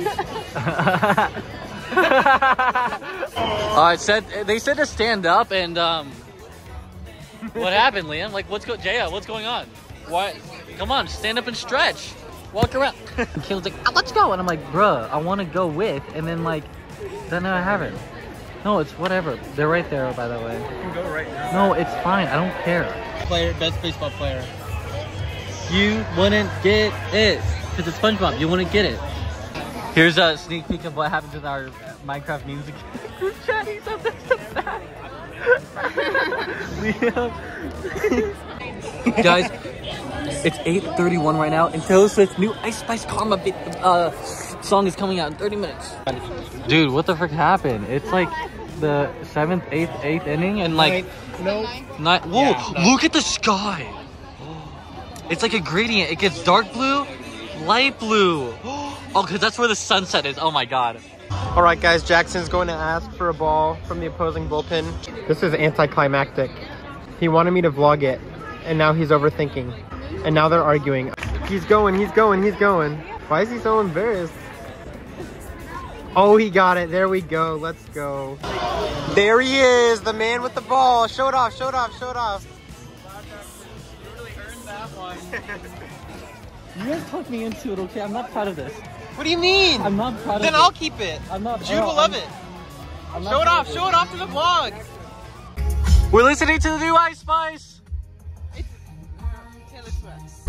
They said to stand up and what happened, Liam? Like Jaya, what's going on? What? Come on, stand up and stretch. Walk around. Kayla's like, let's go, and I'm like, bruh, I want to go with, and then like, then I haven't. No, it's whatever. They're right there, by the way. You can go right now. No, it's fine. I don't care. Best baseball player. You wouldn't get it. Because it's SpongeBob. You wouldn't get it. Here's a sneak peek of what happens with our Minecraft music group chat. He's up there so bad. Guys, It's 8:31 right now, and Taylor Swift's new Ice Spice Karma song is coming out in 30 minutes. Dude, what the frick happened? It's like the 7th, 8th inning, and like... No. Whoa, yeah, look at the sky! It's like a gradient. It gets dark blue, light blue. Oh, because that's where the sunset is. Oh my god. All right, guys, Jackson's going to ask for a ball from the opposing bullpen. This is anticlimactic. He wanted me to vlog it, and now he's overthinking. And now they're arguing. He's going, he's going, he's going. Why is he so embarrassed? Oh, he got it. There we go. Let's go. There he is, the man with the ball. Show it off, show it off, show it off. You really earned that one. You guys talked me into it, okay? I'm not proud of this. What do you mean? I'm not proud of it. Then I'll keep it. I'm not. Jude will love it. Show it off to the vlog. We're listening to the new Ice Spice. It's Taylor Swift.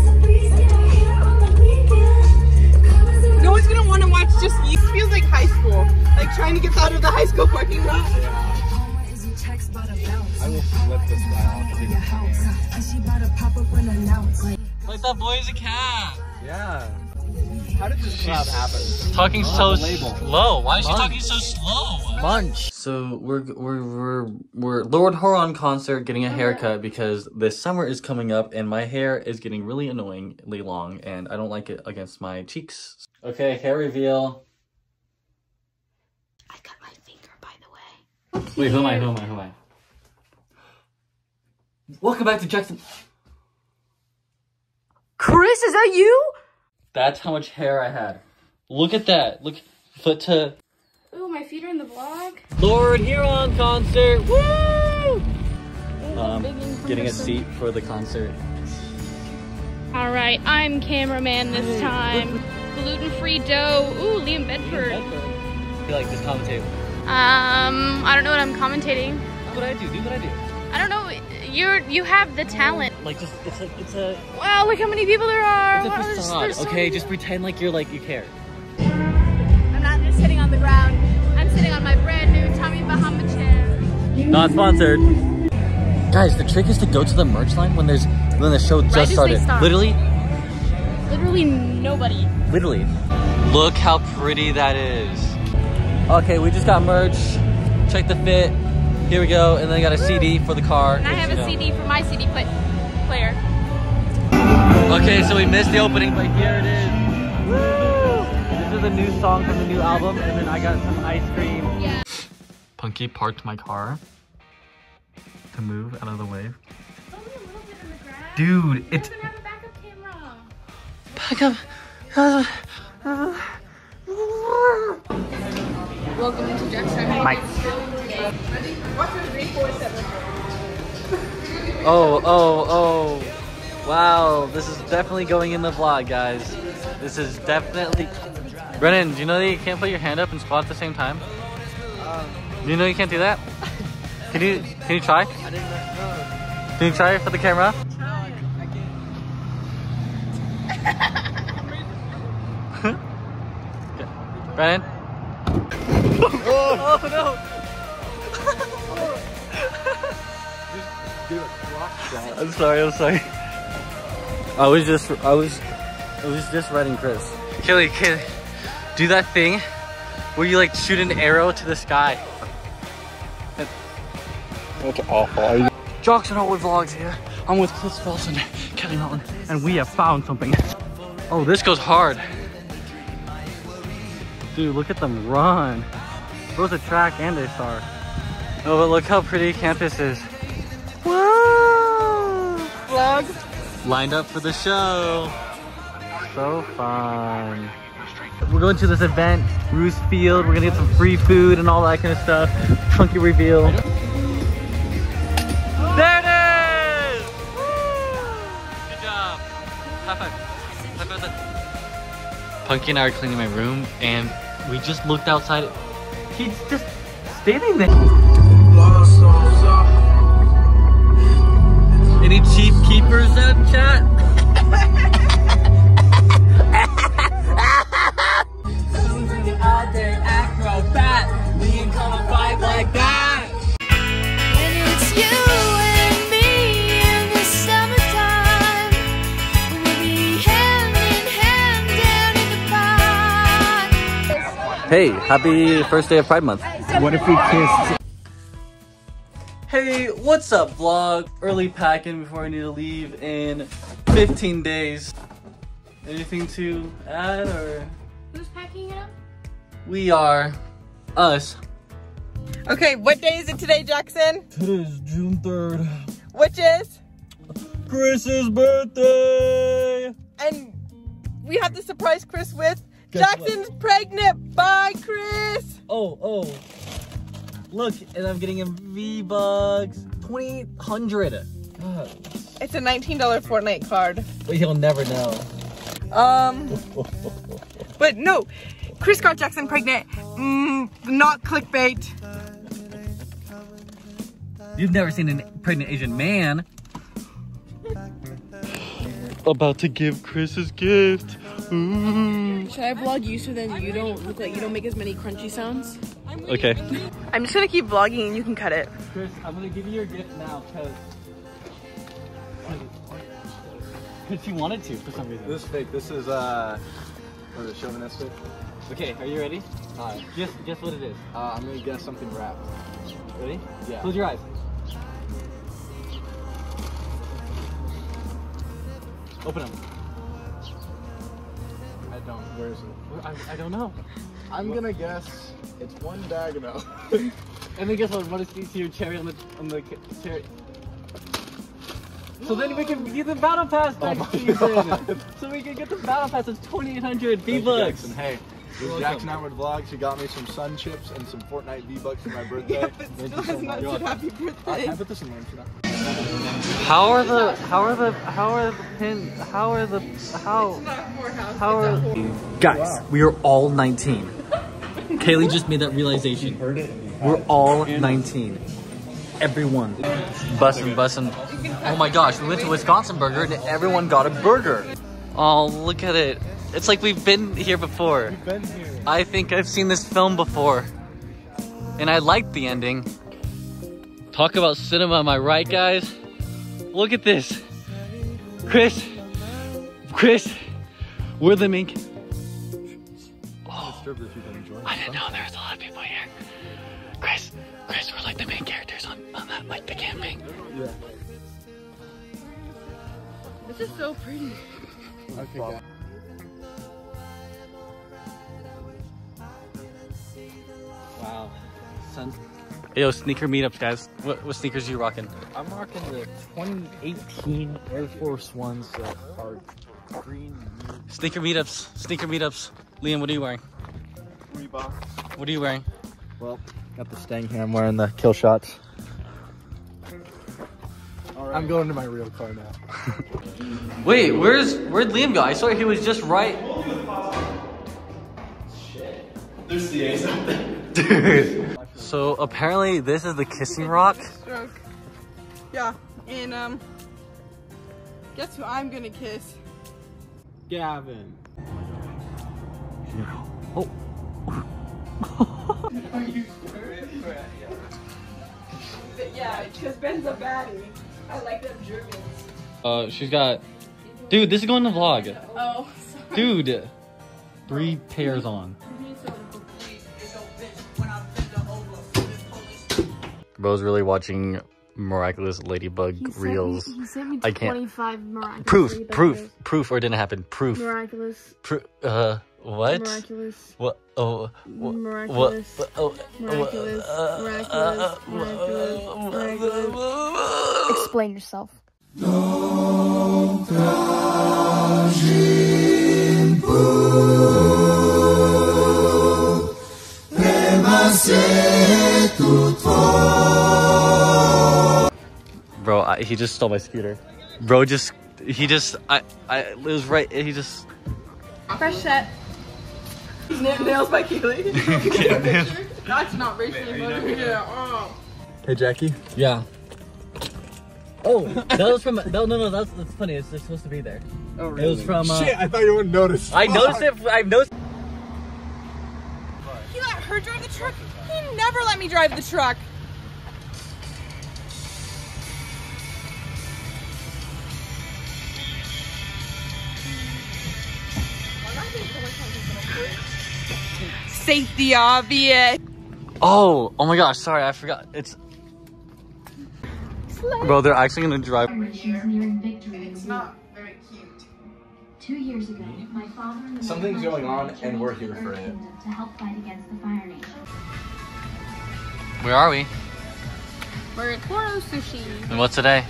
No one's gonna want to watch just you. It feels like high school. Like trying to get out of the high school parking lot. I will flip this out. Like that boy is a cat. Yeah. How did this happen? Talking so slow. Why is she talking so slow? Munch. So we're Lord Horon concert getting a haircut because this summer is coming up and my hair is getting really annoyingly long and I don't like it against my cheeks. Okay, hair reveal. I cut my finger, by the way. Wait, who am I? Welcome back to Jackson. Chris, is that you? That's how much hair I had. Look at that. Look, foot to... Ooh, my feet are in the vlog. Lord Huron concert. Woo! Getting a seat for the concert. All right, I'm cameraman this time. Gluten-free dough. Ooh, Liam Bedford. You like this commentator? I don't know what I'm commentating. Do what I do. Do what I do. I don't know. You have the talent. Like just it's a. Wow, look how many people there are. It's a Wow, facade. there's so Okay, many. just pretend like you care. I'm not just sitting on the ground. I'm sitting on my brand new Tommy Bahama chair. Not sponsored. Guys, the trick is to go to the merch line when the show just started. Literally nobody. Literally. Look how pretty that is. Okay, we just got merch. Check the fit. Here we go, and then I got a CD for the car. And I have a CD for my CD player. Okay, so we missed the opening, but here it is. Woo! This is a new song from the new album, and then I got some ice cream. Yeah. Punky parked my car to move out of the way. Dude, it's... Doesn't have a backup camera. Backup. Welcome to Jackson. Mike. Oh. Wow, this is definitely going in the vlog, guys. This is definitely... Brennan, do you know that you can't put your hand up and squat at the same time? Do you know you can't do that? Can you try? I didn't know. Can you try it for the camera? Brennan? Oh no! I'm sorry. I was just writing Chris. Kaylee, do that thing where you like shoot an arrow to the sky. That's awful. Jackson Always Vlogs here. I'm with Chris Felson, Kelly Mountain, and we have found something. Oh, this goes hard. Dude, look at them run. Both a track and a star. Oh, but look how pretty campus is. Woo! Vlog. Lined up for the show. So fun. We're going to this event, Roos Field. We're gonna get some free food and all that kind of stuff. Punky reveal. There it is! Woo! Good job. High five. High five. Punky and I are cleaning my room, and we just looked outside. He's just standing there. Any cheap keepers in chat? Acrobat, we can come and fight like that. And it's you and me in the summertime. Hey, happy first day of Pride Month. What if we kissed? Hey, what's up, vlog? Early packing before I need to leave in 15 days. Anything to add or? Who's packing it up? We are. Us. Okay, what day is it today, Jackson? Today's June 3rd. Which is? Chris's birthday! And we have to surprise Chris with Jackson's pregnant. Bye, Chris! Oh. Look, and I'm getting him V-Bucks. 2,800. God. It's a $19 Fortnite card. But he'll never know. But no, Chris got Jackson pregnant. Not clickbait. You've never seen a pregnant Asian man. About to give Chris his gift. Ooh. Should I vlog you so then you don't look like you don't make as many crunchy sounds? Okay. I'm just gonna keep vlogging and you can cut it. Chris, I'm gonna give you your gift now because she wanted to for some reason. This is fake. This is what is it, chauvinistic? Okay, are you ready? Guess what it is. I'm gonna guess something wrapped. Ready? Yeah. Close your eyes. Open them. I don't. Where is it? I don't know. I'm gonna guess it's one bag now. And then guess what? What is your cherry on the cherry? So then we can get the battle pass next season. So we can get the battle pass. It's 2,800 V-Bucks. Hey, this is Jackson Outward Vlog. She got me some sun chips and some Fortnite V-Bucks for my birthday. Yep, it still has not said happy birthday. I put this in there for now. How are the guys, we are all 19. Kaylee just made that realization. We're all 19. Everyone. Bussin'. Oh my gosh, we went to Wisconsin Burger and everyone got a burger. Oh, look at it. It's like we've been here before. We've been here. I think I've seen this film before. And I liked the ending. Talk about cinema, am I right, guys? Look at this. Chris, we're the main... Oh, I didn't know there was a lot of people here. Chris, we're like the main characters on that, like the camping. Yeah. This is so pretty. Okay. Wow. Sun. Yo, sneaker meetups, guys. What sneakers are you rocking? I'm rocking the 2018 Air Force Ones that are green. Sneaker meetups. Liam, what are you wearing? Reebok. What are you wearing? Well, got the Stang here. I'm wearing the kill shots. Right. I'm going to my real car now. Wait, where'd Liam go? I saw he was just right. Shit. There's the A's out there. Dude. So apparently this is the kissing rock. Stroke. Yeah, and guess who I'm gonna kiss? Gavin. Oh. Are you sure? Yeah, because Ben's a baddie. I like them Germans. She's got... Dude, this is going to vlog. Oh, sorry. Dude. 3 pairs on. Bro's really watching miraculous Ladybug reels. He sent me I can't. 25 miraculous Proof or it didn't happen. Proof. Miraculous. What? Miraculous. What? Oh. Miraculous. What? Oh. Miraculous. Miraculous. Explain yourself. Bro, he just stole my scooter. Bro, it was right, he just... Fresh set. Nails by Kaylee. That's not racially motivated. Yeah. Hey, Jackie. Yeah. Oh, that was from... No, that's funny. It's supposed to be there. Oh, really? It was from... Shit, I thought you wouldn't notice. I noticed it. I've noticed... He let her drive the truck. He never let me drive the truck. State the obvious. Oh my gosh, sorry, I forgot. It's... Bro, they're actually gonna drive. It's not very cute. 2 years ago, my father and Something's going on, and we're here for it. to help fight against the Fire Nation. Where are we? We're at Toro Sushi. And what's today?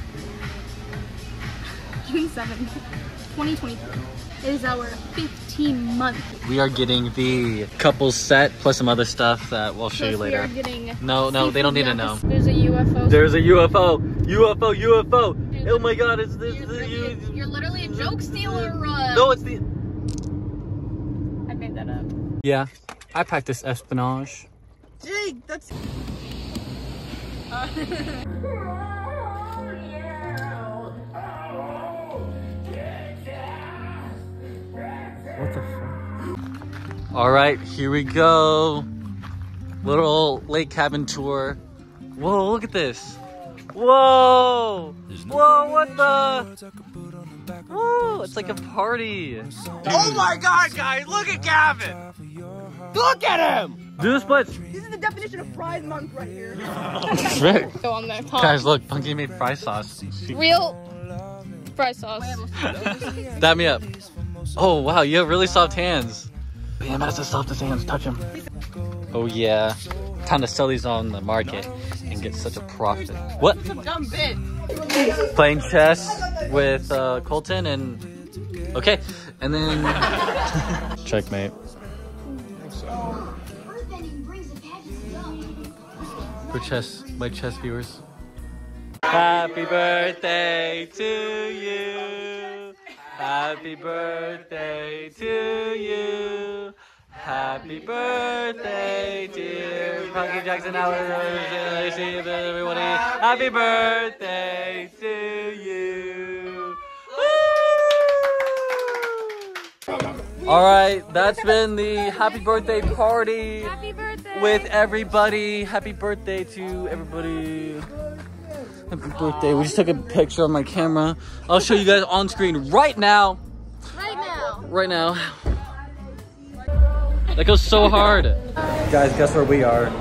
June 7th, 2023. It is our 15-month. We are getting the couple set plus some other stuff that we'll show you later. We are getting No, they don't need to know. There's a UFO. There's a UFO. UFO. Oh my god, it's this. You're literally a joke stealer, Russ. No, it's the... I made that up. Yeah, I practice espionage. Jake, that's... What the fuck? Alright, here we go. Little lake cabin tour. Whoa, look at this. Whoa! Whoa, what the? Whoa, it's like a party. Dude. Oh my god, guys, look at Gavin! Look at him! Do the splits. This is the definition of prize month right here. Right. Go on there, Tom. Guys, look, Punky made fry sauce. Real fry sauce. Dab me up. Oh wow, you have really soft hands. Liam has the softest hands. Touch him. Oh yeah. Time to sell these on the market and get such a profit. What? It's a dumb bit. Playing chess with Colton and... Okay, and then... Checkmate. For chess, my chess viewers. Happy birthday to you. Happy birthday to you. Happy birthday, dear Punky Jackson. Everybody. Happy birthday to you. All right, that's been the happy birthday party. Happy birthday. With everybody. Happy birthday to everybody. Happy birthday. We just took a picture on my camera. I'll show you guys on screen right now. Right now. That goes so hard. Guys, guess where we are?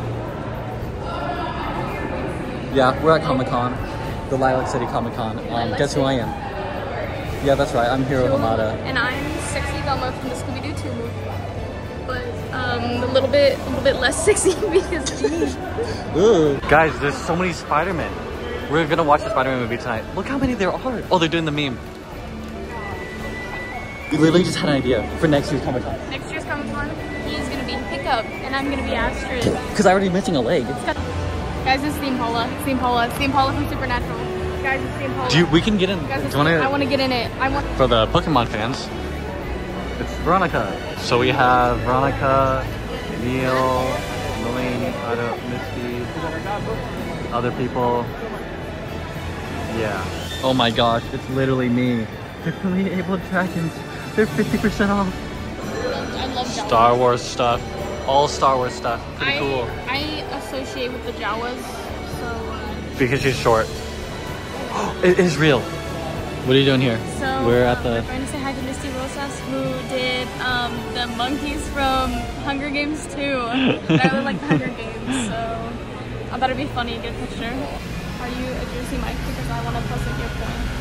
Yeah, we're at Comic-Con. The Lilac City Comic-Con. Guess who I am? Yeah, that's right. I'm Hiro Hamada. And I'm Sexy Velma from the Scooby-Doo 2 movie. But a little bit less sexy because of me. Ooh. Guys, there's so many Spider-Man. We're gonna watch the Spider-Man movie tonight. Look how many there are. Oh, they're doing the meme. We literally just had an idea for next year's Comic-Con. Next year's Comic-Con, he's gonna be Pickup, and I'm gonna be Astrid. Because I'm already missing a leg. Guys, it's Theme Paula. It's Theme Paula. It's Theme Paula from Supernatural. Guys, it's Theme Paula. We can get in. Guys, do you wanna, I want to get in it. For the Pokemon fans, it's Veronica. So we have Veronica, Neil, Millie, Misty, other people. Yeah. Oh my gosh, it's literally me. They're really able dragons. They're 50% off. I love Jawas. Star Wars stuff. All Star Wars stuff. Pretty cool. I associate with the Jawas, so... Because she's short. It is real. What are you doing here? So, we're at the... we're going to say hi to Misty Rosas, who did the monkeys from Hunger Games 2. I really like the Hunger Games, so I thought it'd be funny to get a picture. Are you a Jersey Mike? Because I want to post at your point.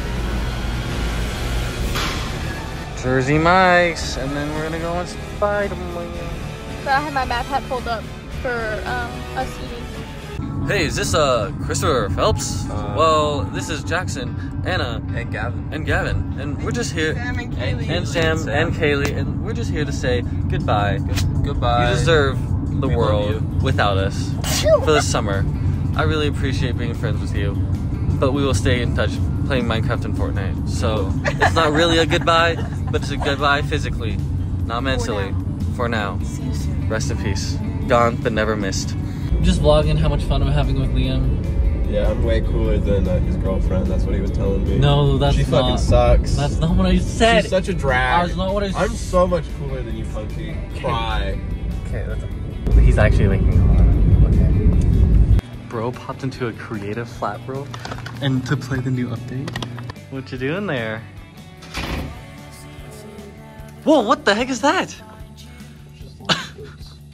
Jersey Mike's, and then we're gonna go on Spider-Man. So I have my math hat pulled up for us eating. Hey, is this Christopher Phelps? Well, this is Jackson, Anna, and Gavin, and we're just here. Sam and Kaylee. And Sam and Kaylee, and we're just here to say goodbye. Goodbye. You deserve the world without us for the summer. I really appreciate being friends with you, but we will stay in touch playing Minecraft and Fortnite. So it's not really a goodbye, but it's a goodbye physically, not mentally. For now. See you soon. Rest in peace. Gone but never missed. Just vlogging how much fun I'm having with Liam. Yeah, I'm way cooler than his girlfriend. That's what he was telling me. No, that's she not. She fucking sucks. That's not what I said. She's such a drag. That's not what I said. I'm so much cooler than you, Punky. Cry. Okay, he's actually making on. Okay. Bro popped into a creative flat, bro. And to play the new update. What you doing there? Whoa, what the heck is that?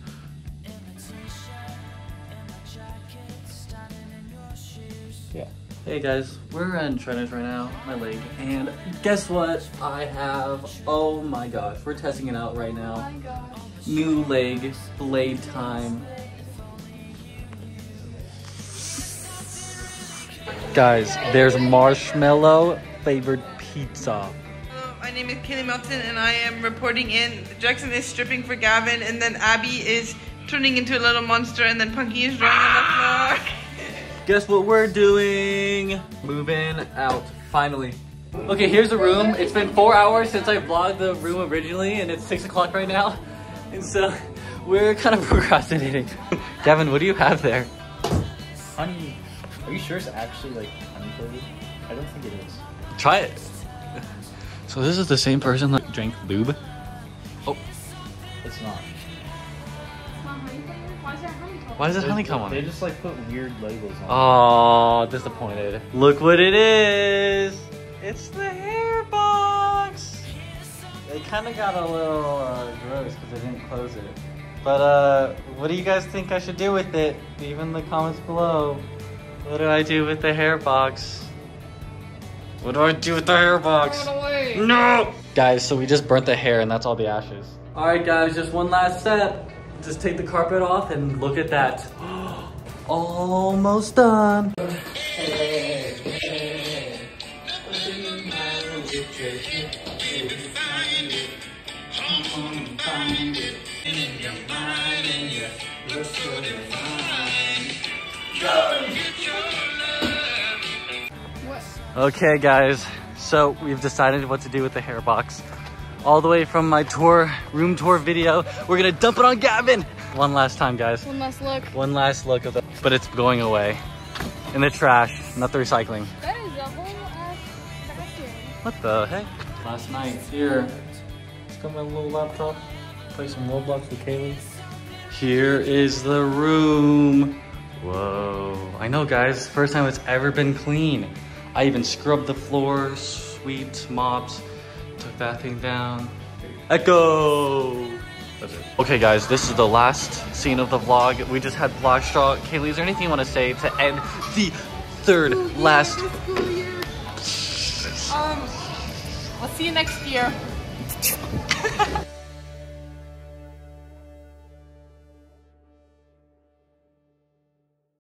Hey guys, we're in trainers right now, my leg, and guess what I have? Oh my gosh, we're testing it out right now. Oh my gosh. New leg, blade time. Guys, there's marshmallow flavored pizza. Hello, my name is Kaylee Melton and I am reporting in. Jackson is stripping for Gavin and then Abby is turning into a little monster and then Punky is drawing on the floor. Guess what we're doing? Moving out, finally. Okay, here's the room. It's been 4 hours since I vlogged the room originally and it's 6 o'clock right now. And so we're kind of procrastinating. Gavin, what do you have there? Honey. Are you sure it's actually like honey flavored? I don't think it is. Try it. So this is the same person that drank lube? Oh. It's not. Why does it honeycomb on it? They just like put weird labels on it. Oh, disappointed. Look what it is. It's the hair box. It kind of got a little gross because I didn't close it. But what do you guys think I should do with it? Leave in the comments below. What do I do with the hair box? What do I do with the hair box? Throw it away. No! Guys, so we just burnt the hair and that's all the ashes. All right, guys, just one last step. Just take the carpet off and look at that. Almost done. Okay, guys, so we've decided what to do with the hair box. All the way from my room tour video, we're gonna dump it on Gavin. One last time, guys. One last look. One last look of it, but it's going away in the trash, not the recycling. That is a whole ass vacuum. What the heck? Last night here, let's go my little laptop, play some Roblox with Kaylee. Here is the room. Whoa, I know, guys, first time it's ever been clean. I even scrubbed the floor, swept, mopped, took that thing down. Echo! That's it. Okay, guys, this is the last scene of the vlog. We just had Blackstraw. Kaylee, is there anything you want to say to end the third last? We'll see you next year.